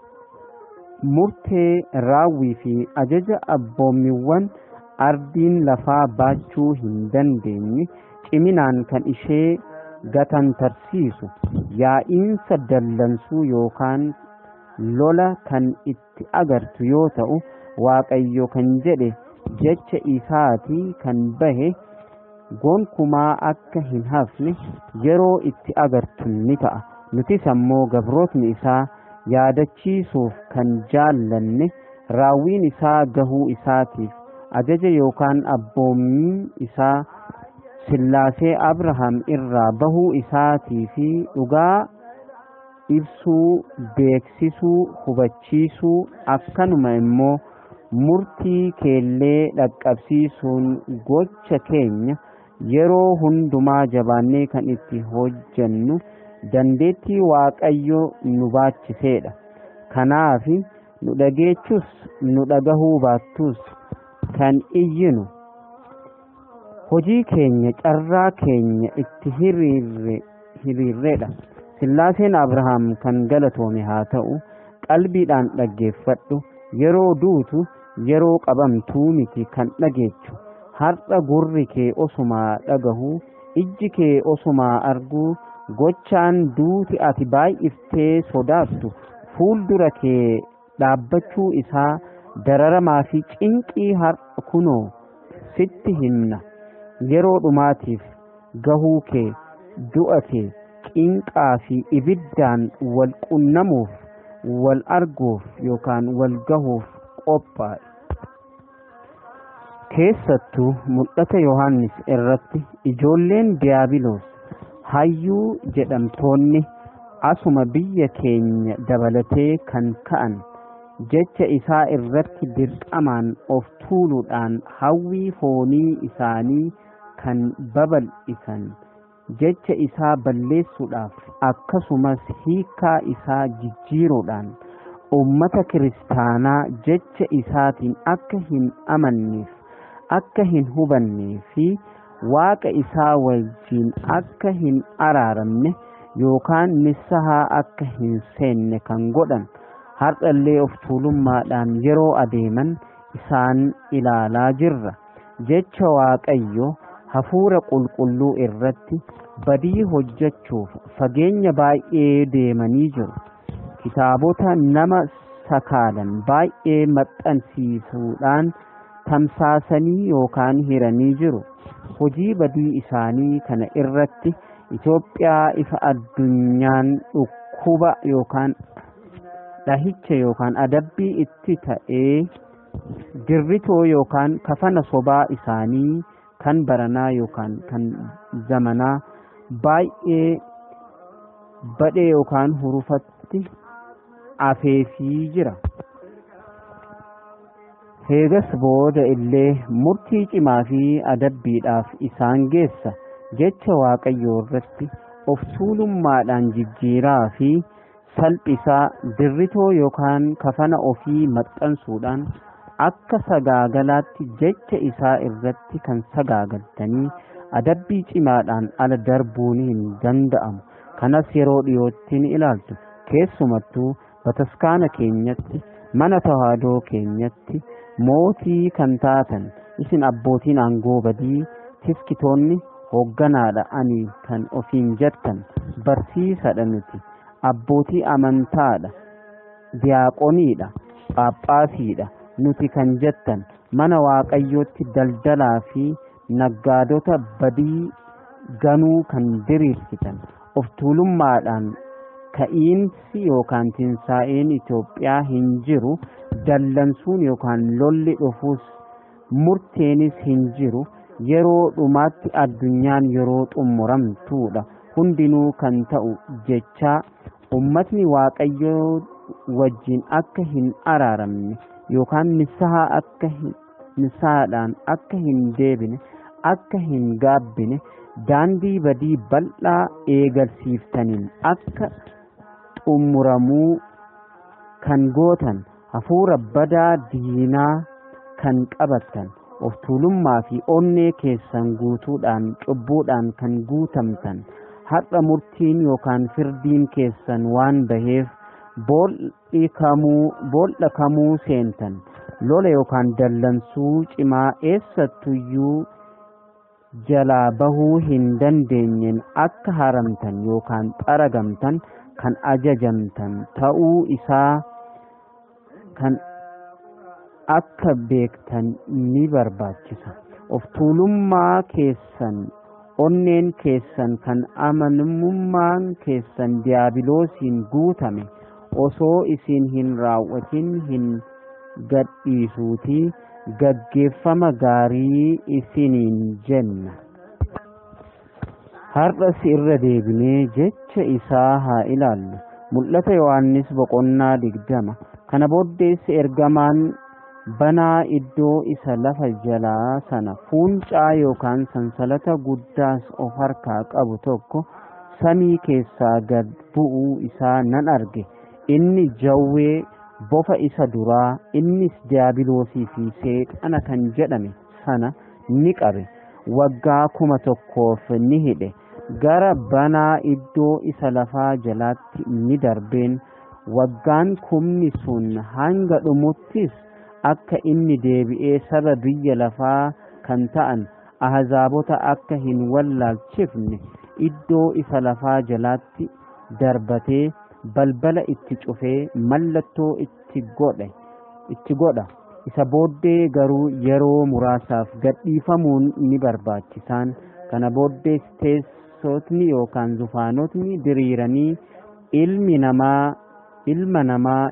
murtee raawwii fi ajaja abboommiiwwan ardiin lafaa baachuu hin dandeenye ciminaan kan ishee gatantarsiisu yaa'iinsa dallansuu yookaan lola kan itti agartu yoo ta'u, Waaqayyo kan jedhe jecha isaatii kan bahe gonkumaa akka hin hafne yeroo itti agartu ni ta'a. Nutis ammoo gabrootni isaa yaadachiisuuf kan jaallanne raawwiin isaa gahuu isaatiif ajaja yookaan abboommii isaa Sillaasee Abrahaam irraa bahuu isaatii fi dhugaa ibsuu, beeksisuu, hubachiisuu, akkanuma immoo murtii keellee dhaqqabsiisuun gocha keenya yeroo hundumaa jabaannee kan itti hojjennu dandeettii Waaqayyo nu baachiseedha. Kanaaf nu dhageechus nu dhagahuu baattus kan iyyinu hojii keenya, carraa keenya itti hiriirreedha. Sillaaseen Abrahaam kan galatoome haa ta'u. Qalbiidhaan dhaggeeffadhu. Yeroo duutu yeroo qabamtuu miti kan dhageechu. Har'a gurri kee osumaa dhagahu, ijji kee osumaa arguu, gochaan duuti ati baay'iftee sodaattu fuuldura kee dhaabbachuu isaa dararamaa fi cinqii har'a kunoo sitti himna. Yeroo dhumaatiif gahuu kee, du'a kee cinqaa fi ibiddaan wal qunnamuuf, wal arguuf yookaan wal gahuuf qophaa'e. Keessattuu mul'ata Yohaannis irratti ijoolleen Diyaabiloos hayyuu jedhamtoonni asuma biyya keenya dabalatee kan ka'an jecha isaa irratti dirqamaan of tuuluudhaan hawwii foonii isaanii kan babal'isan jecha isaa balleessuudhaaf akkasumas hiikaa isaa jijjiiruudhaan ummata kiristaanaa jecha isaatiin akka hin amanneef akka hin hubannee fi waaqa isaa wajjiin akka hin araaramne yookaan nissahaa akka hin seenne kan godhan har'allee of tuulummaadhaan yeroo adeeman isaan ilaalaa jirra. Jecha Waaqayyo hafuura qulqulluu irratti badii hojjechuuf fageenya baay'ee deemanii jiru. Kitaabota nama sakaalan baay'ee maxxansiisuudhaan tamsaasanii yookaan hiranii jiru. Hojii badii isaanii kana irratti Itoophiyaa ifa addunyaan dhukkuba yookaan dhahicha yookaan adabbii itti ta'ee dirritoo yookaan kafana sobaa isaanii kan baranaa yookaan kan zamanaa baay'ee badhee yookaan hurufatti afeefii jira. Heegas booda illee murtii cimaa fi adabbiidhaaf isaan geessa. Jecha Waaqayyoo irratti of tuulummaadhaan jijjiiraa fi salphisaa dirritoo yookaan kafana ofii maxxansuudhaan akka sagaagalaatti jecha isaa irratti kan sagaagaltanii adabbii cimaadhaan ala darbuun hin danda'amu. Kanas yeroo dhiyootti ni ilaaltu. Keessumattuu bataskaana keenyatti mana tawaadoo keenyatti mootii kan taatan isin abbootiin aangoo badii tiskitoonni hoogganaadha ani kan ofiin jettan barsiisadha nuti abbootii amantaadha diyaaqoniidha phaaphaasiidha nuti kan jettan mana waaqayyootti daldalaa fi naggaadota badii ganuu kan diriirsitan of tuulummaadhaan ka'iinsi yookaan tinsaa'een Itoophiyaa hin jiru dallansuun yookaan lolli dhufuus murteenis hin jiru. Yeroo dhumaatti addunyaan yeroo xumuramtuudha hundinuu kan ta'u jechaa ummatni Waaqayyoo wajjin akka hin araaramne yookaan nissaadhaan akka hin deebine akka hin gaabbine daandii badii bal'aa eegalsiiftaniin akka xumuramuu kan gootan hafuura badaa diinaa kan qabattan of tuulummaa fi onnee keessan guutuudhaan cubbuudhaan kan guutamtan har'a murtiin yookaan firdiin keessan waan baheef boolla kamuu seentan lola yookaan dallansuu cimaa eessattuyyuu jalaa bahuu hin dandeenyeen akka haramtan yookaan xaragamtan kan ajajamtan ta'uu isaa kan akka beektan ni barbaachisa. Of tuulummaa keessan onneen keessan kan amanamummaan keessan diiyaabiloosiin guutame osoo isin hin raawwatin hin gadhiisuutii gaggeeffama gaarii isiniin jenna. Har'as irra deebinee jecha isaa haa ilaallu. Mul'ata Yohaannis boqonnaa 20. Kana booddees ergamaan banaa iddoo isa lafa jalaa sana fuuncaa yookaan sansalata guddaas of harkaa qabu tokko samii keessaa gad bu'uu isaa nan arge. Inni jawwee bofa isa duraa innis diiyaabiloosii fi seexana kan jedhame sana ni qabe. Waggaa 1,000 ni hidhe. Gara banaa iddoo isa lafaa jalaatti ni darbeen waggaan 1,000 sun hanga dhumuttis akka inni deebi'ee saba biyya lafaa kan ta'an ahzaabota akka hin wallaalchifne iddoo isa lafaa jalaatti darbatee balbala itti cufee mallattoo itti godha. Isa booddee garuu yeroo muraasaaf gadhiifamuun ni barbaachisaan. Kana booddees teessotni yookaan zufaanotni diriiranii ilmi namaa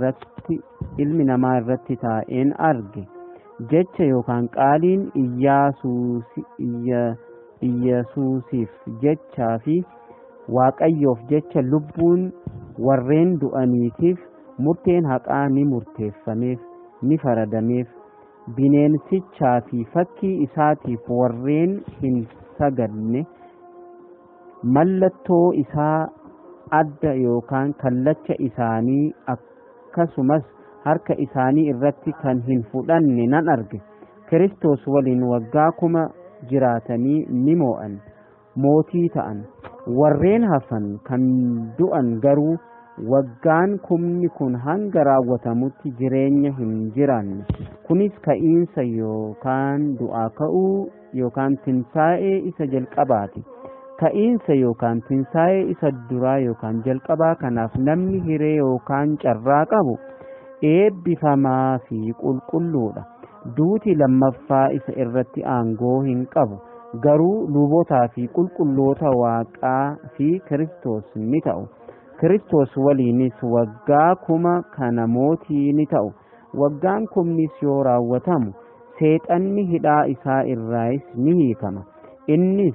irratti taa'een arge. Jecha yookaan qaaliin Iyyaasuusiif jechaa fi waaqayyoof jecha lubbuun warreen du'aniitiif murteen haqaa ni murteeffameef ni faradameef. Bineensichaa fi fakkii isaatiif warreen hin sagadne mallattoo isaa adda yookaan kallacha isaanii akkasumas harka isaanii irratti kan hin fudhanne nan arge. Kiristoos waliin waggaa 1000 jiraatanii ni moo'an, mootii ta'an. Warreen hafan kan du'an garuu waggaan 1000 kun hanga raawwatamutti jireenya hin jiraanne. Kunis ka'iinsa yookaan du'aa ka'uu yookaan tinsaa'ee isa jalqabaati. Ka'iinsa yookaan tinsaa'ee isa duraa yookaan jalqabaa kanaaf namni hiree yookaan carraa qabu eebbifamaa fi qulqulluudha. Duuti lammaffaa isa irratti aangoo hin qabu. Garuu lubootaa fi qulqulloota Waaqaa fi Kiristoos ni ta'u. Kiristoos waliinis waggaa 1000 kana mootii ni ta'u. Waggaan 1000 yoo raawwatamu seexanni hidhaa isaa irraas ni hiikama. Innis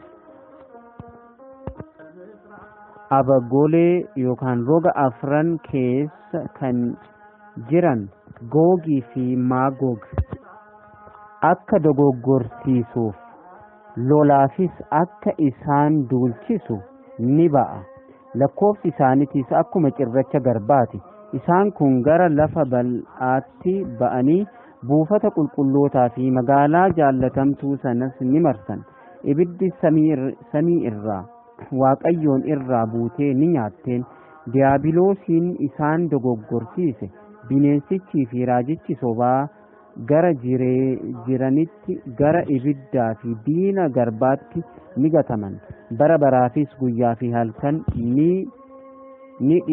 abagolee yookaan roga afran keessa kan jiran Googii fi Maagoog akka dogoggorsiisuuf lolaafis akka isaan duulchisu ni ba'a. Lakkoofsi isaaniitiis akkuma cirracha garbaati. Isaan kun gara lafa bal'aatti ba'anii buufata qulqullootaa fi magaalaa jaallatamtuu sanas ni marsan. Ibiddi samii irraa Waaqayyoon irraa buutee ni nyaatteen. Diyaabiloosiin isaan dogoggorsiise. Bineensichii fi raajichi sobaa gara jiranitti gara ibiddaa fi diina garbaatti ni gataman. Bara baraafis guyyaa fi halkan ni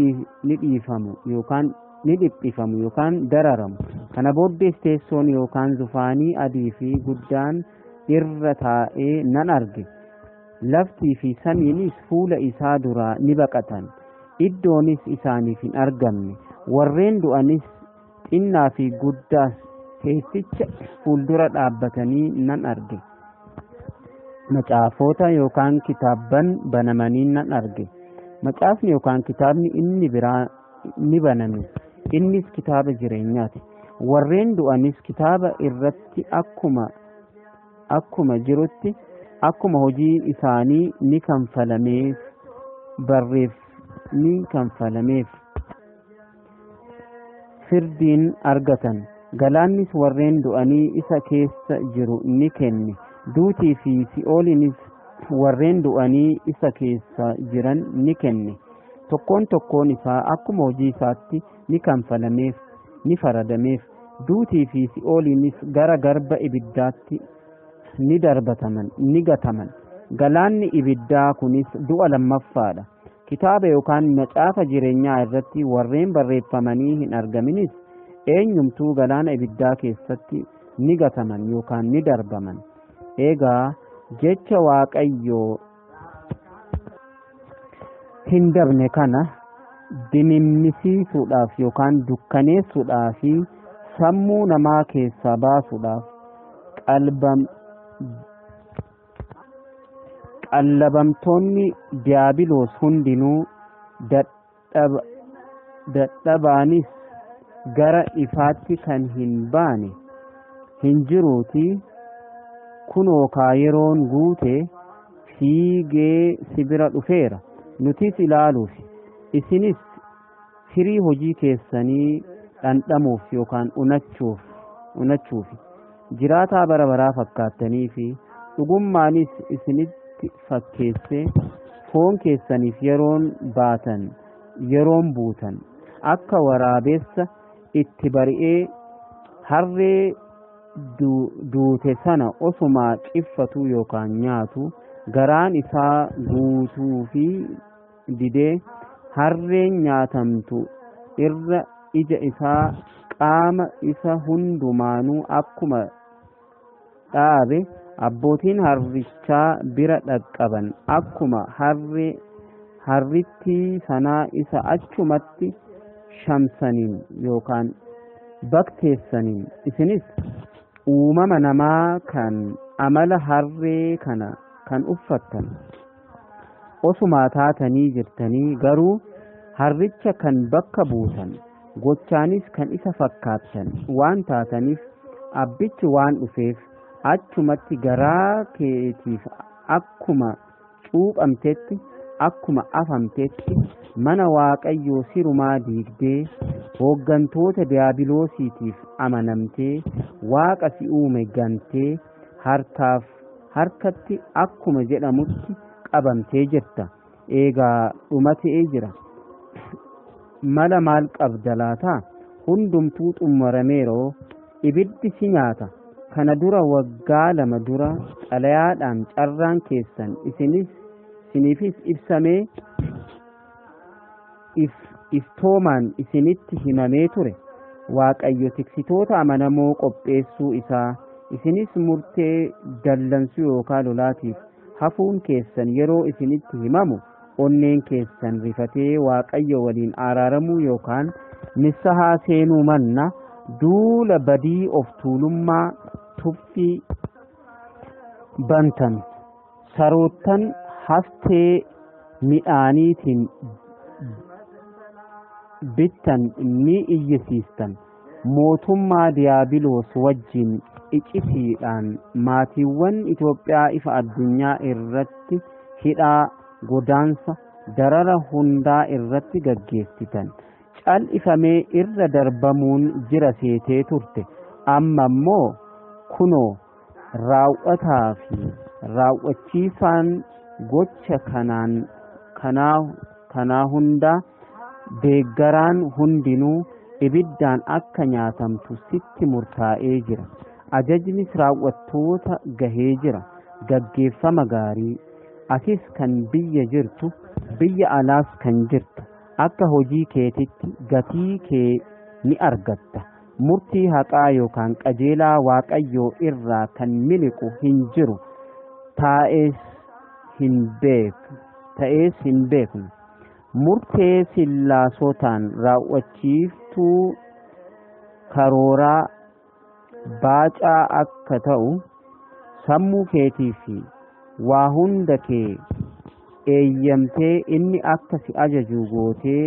dhiphifamu yookaan dararamu. Kana booddees teessoon yookaan zufaanii adii fi guddaan irra taa'ee nan arge. Laftii fi samiinis fuula isaa duraa ni baqatan. Iddoonis isaaniif hin argamne. Warreen du'anis xinnaa fi guddaas teessicha fuuldura dhaabbatanii nan arge. Macaafota yookaan kitaabban banamanii nan arge. Macaafni yookaan kitaabni inni biraa ni baname. Innis kitaaba jireenyaati. Warreen du'anis kitaaba irratti akkuma jirutti akkuma hojii isaanii ni kanfalameef firdiin argatan. Galaannis warreen du'anii isa keessa jiru ni kenne. Duutii fi Si'oolinis warreen du'anii isa keessa jiran ni kenne. Tokkoon isaa akkuma hojii isaatti ni kanfalameef ni faradameef. Duutii fi Si'oolinis gara garba ibiddaatti ni gataman. Galaanni ibiddaa kunis du'a lammaffaadha. Kitaaba yookaan macaafa jireenyaa irratti warreen barreeffamanii hin argaminis eenyumtuu galaana ibiddaa keessatti ni gataman yookaan ni darbaman. Egaa jecha Waaqayyoo hin dabne kana dimimmisiisuudhaaf yookaan dukkaneessuudhaaf sammuu namaa keessaa baasuudhaaf qallabamtoonni diyaabiloos hundinuu dadhabaanis gara ifaatti kan hin baane hin jiruuti. Kunoo yeroon guute fiigee si bira dhufeera. Nutis ilaaluuf isinis firii hojii keessanii dhandhamuuf yookaan unachuuf jiraataa bara baraa fakkaattanii fi dhugummaanis isinitti fakkeesse foon keessaniif yeroon buutan akka waraabessa itti bari'ee harree duute sana osumaa ciffatu yookaan nyaatu garaan isaa guutuu fi didee harreen nyaatamtu irra ija isaa qaama isa hundumaanuu akkuma dhaabe abbootiin harrichaa bira dhaqqaban akkuma harrittii sanaa isa achumatti shamsaniin yookaan bakteessaniin. Isinis uumama namaa kan amala harree kana kan uffattan osumaa taatanii jirtanii garuu harricha kan bakka buutan gochaanis kan isa fakkaattan waan taataniif abbichi waan dhufeef achumatti garaa keetiif akkuma cuuphamtetti akkuma afamtetti mana waaqayyoo sirumaa diigdee hooggantoota diyaabiloosiitiif amanamtee waaqa si uume gantee harkatti akkuma jedhamutti qabamtee jirta. Eegaa dhuma ta'ee jira. Mala maal qabda laata? Hundumtuu xummurameeroo ibiddi si nyaata. Kana dura waggaa 2 dura xalayaadhaan carraan keessan isiniifis ibsamee iftoomaan isinitti himamee ture. Waaqayyo tiksitoota amanamoo qopheessuu isaa isinis murtee dallansuu yookaan lolaatiif hafuun keessan yeroo isinitti himamu onneen keessan rifatee waaqayyo waliin araaramuu yookaan nissahaa seenuu manna duula badii of tuulummaa tuffii bantan saroottan haftee midhaaniitiin bittan ni iyyisiistan mootummaa diyaabiloos wajjin icitiidhaan maatiiwwan Itoophiyaa ifa addunyaa irratti hidhaa godaansa darara hundaa irratti gaggeessitan cal'ifamee irra darbamuun jira seetee turte amma immoo kunoo raawwataa fi raawwachiisaan gocha kanaa hundaa deeggaraan hundinuu ibiddaan akka nyaatamtu sitti murtaa'ee jira. Ajajnis raawwattoota gahee jira. Gaggeeffama gaarii atis kan biyya jirtu biyya alaas kan jirtu akka hojii keetitti gatii kee ni argatta. Murtii haqaa yookaan qajeelaa waaqayyoo irraa kan miliqu hin jiru. Ta'ees hin beeknu. Murtee sillaasotaan raawwachiiftuu karooraa baacaa akka ta'u sammuu keetii fi waa hunda kee eeyyamtee inni akka si ajaju gootee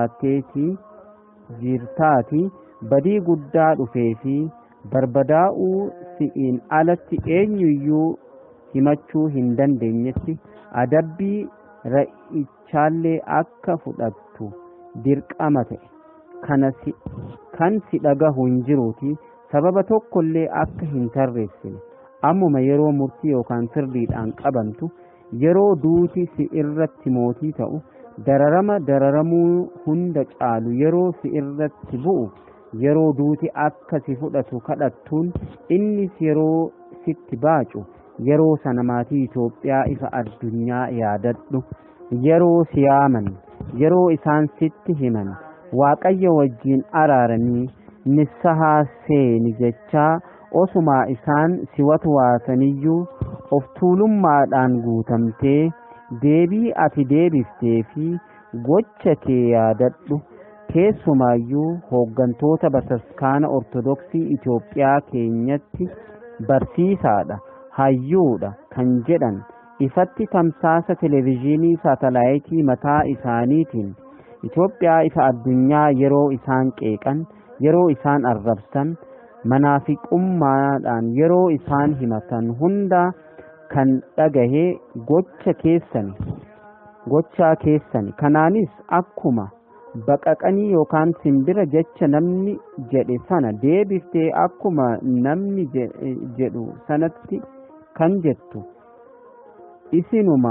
jirtaati badii guddaa dhufee fi barbadaa'uu si'iin alatti eenyuyyuu himachuu hin dandeenyetti adabbii ra'ichaallee akka fudhattu dirqama ta'e kan si dhagahu hin jiruuti sababa tokkollee akka hin tarreessine ammuma yeroo murtii yookaan sirriidhaan qabamtu yeroo duuti si irratti mootii ta'u dararamuu hunda caalu yeroo si irratti bu'u yeroo duuti akka si fudhatu kadhattuun innis yeroo sitti baacu yeroo sana maatii Itoophiyaa ifa addunyaa yaadadhu yeroo si yaaman yeroo isaan sitti himan waaqayyo wajjiin araaranii nissahaa seeni jechaa osumaa isaan si watwaataniyyuu of tuulummaadhaan guutamtee deebii ati deebiftee fi gocha kee yaadadhu keessumaayyuu hooggantoota bataskaana ortodoksii Itoophiyaa keenyatti barsiisaadha hayyuudha kan jedhan ifatti tamsaasa televezyiinii saatelaayitii mataa isaaniitiin Itoophiyaa ifa addunyaa yeroo isaan qeeqan yeroo isaan arrabsan manaafiqummaadhaan yeroo isaan himatan hunda kan dhagahee gochaa keessani kanaanis akkuma baqaqanii yookaan simbira jecha namni jedhe sana deebiftee akkuma namni jedhu sanatti kan jettu isaanuma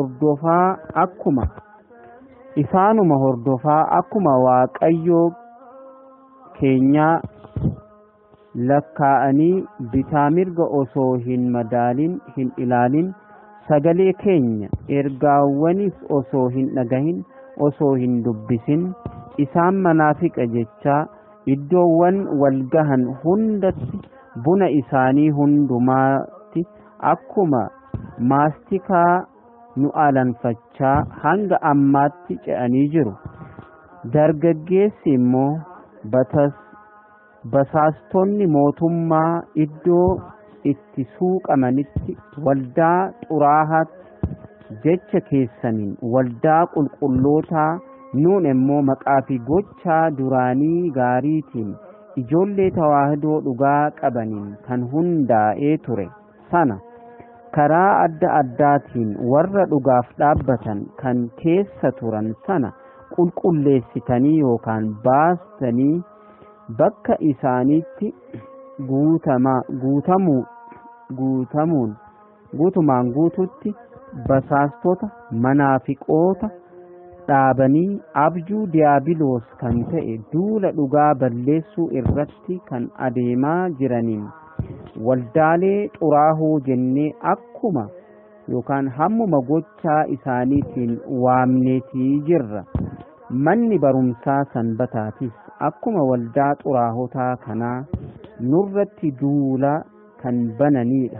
hordofaa akkuma waaqayyoo keenyaa lakkaa'anii bitaa mirga osoo hin madaalin hin ilaalin sagalee keenya ergaawwanis osoo hin dhagahin osoo hin dubbisin isaan manaafiqa jechaa iddoowwan walgahan hundatti buna isaanii hundumaatti akkuma maastikaa nu alanfachaa hanga ammaatti ce'anii jiru. Dargaggeessi immoo basaastonni mootummaa iddoo itti suuqamanitti waldaa xuraahaatti jecha keessaniin waldaa qulqullootaa nuun immoo maqaa fi gochaa duraanii gaariitiin ijoollee tawaahidoo dhugaa qabaniin kan hundaa'ee ture sana karaa adda addaatiin warra dhugaaf dhaabbatan kan keessa turan sana qulqulleessitanii yookaan baastanii bakka isaaniitti guutumaan guututti basaastota manaafiqoota dhaabanii abjuu diyaabiloos kan ta'e duula dhugaa balleessuu irratti kan adeemaa jiraniin waldaalee xuraahoo jennee akkuma yookaan hammuma gochaa isaaniitiin waamneetii jirra. Manni barumsaa sanbataatis akkuma waldaa xuraahotaa kanaa nurratti duula kan bananidha.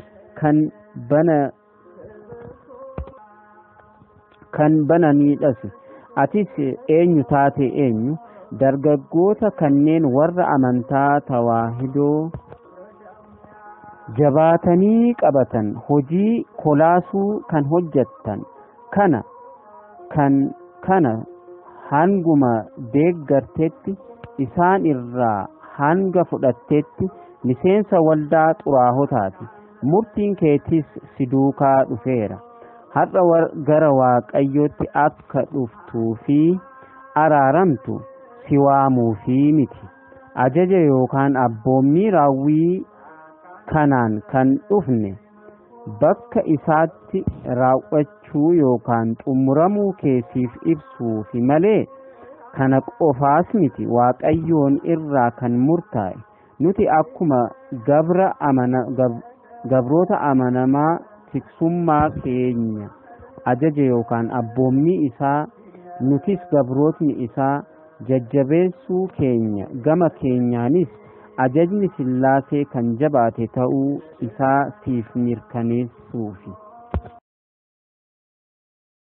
Kan bananiidhas atis eenyu taate eenyu dargaggoota kanneen warra amantaa tawaahidoo jabaatanii qabatan hojii kolaasuu kan hojjettan kana hanguma deeggartetti isaan irraa hanga fudhattetti miseensa waldaa xuraahotaati. Murtiin keetis si duukaa dhufeera. Har'a gara Waaqayyootti akka dhuftuu fi araaramtu si waamuu fi miti. Ajaja yookaan abboommii raawwii kanaan kan dhufne bakka isaatti raawwachuu yookaan xumuramuu keessiif ibsuu fi malee kana qofaas miti. Waaqayyoon irraa kan murtaa'e nuti akkuma gabroota amanamaa tiksummaa keenya ajaja yookaan abboommii isaa nutis gabrootni isaa jajjabeessuu keenya gama keenyaanis ajajni Sillaasee kan jabaate ta'uu isaa siif mirkaneessuufi.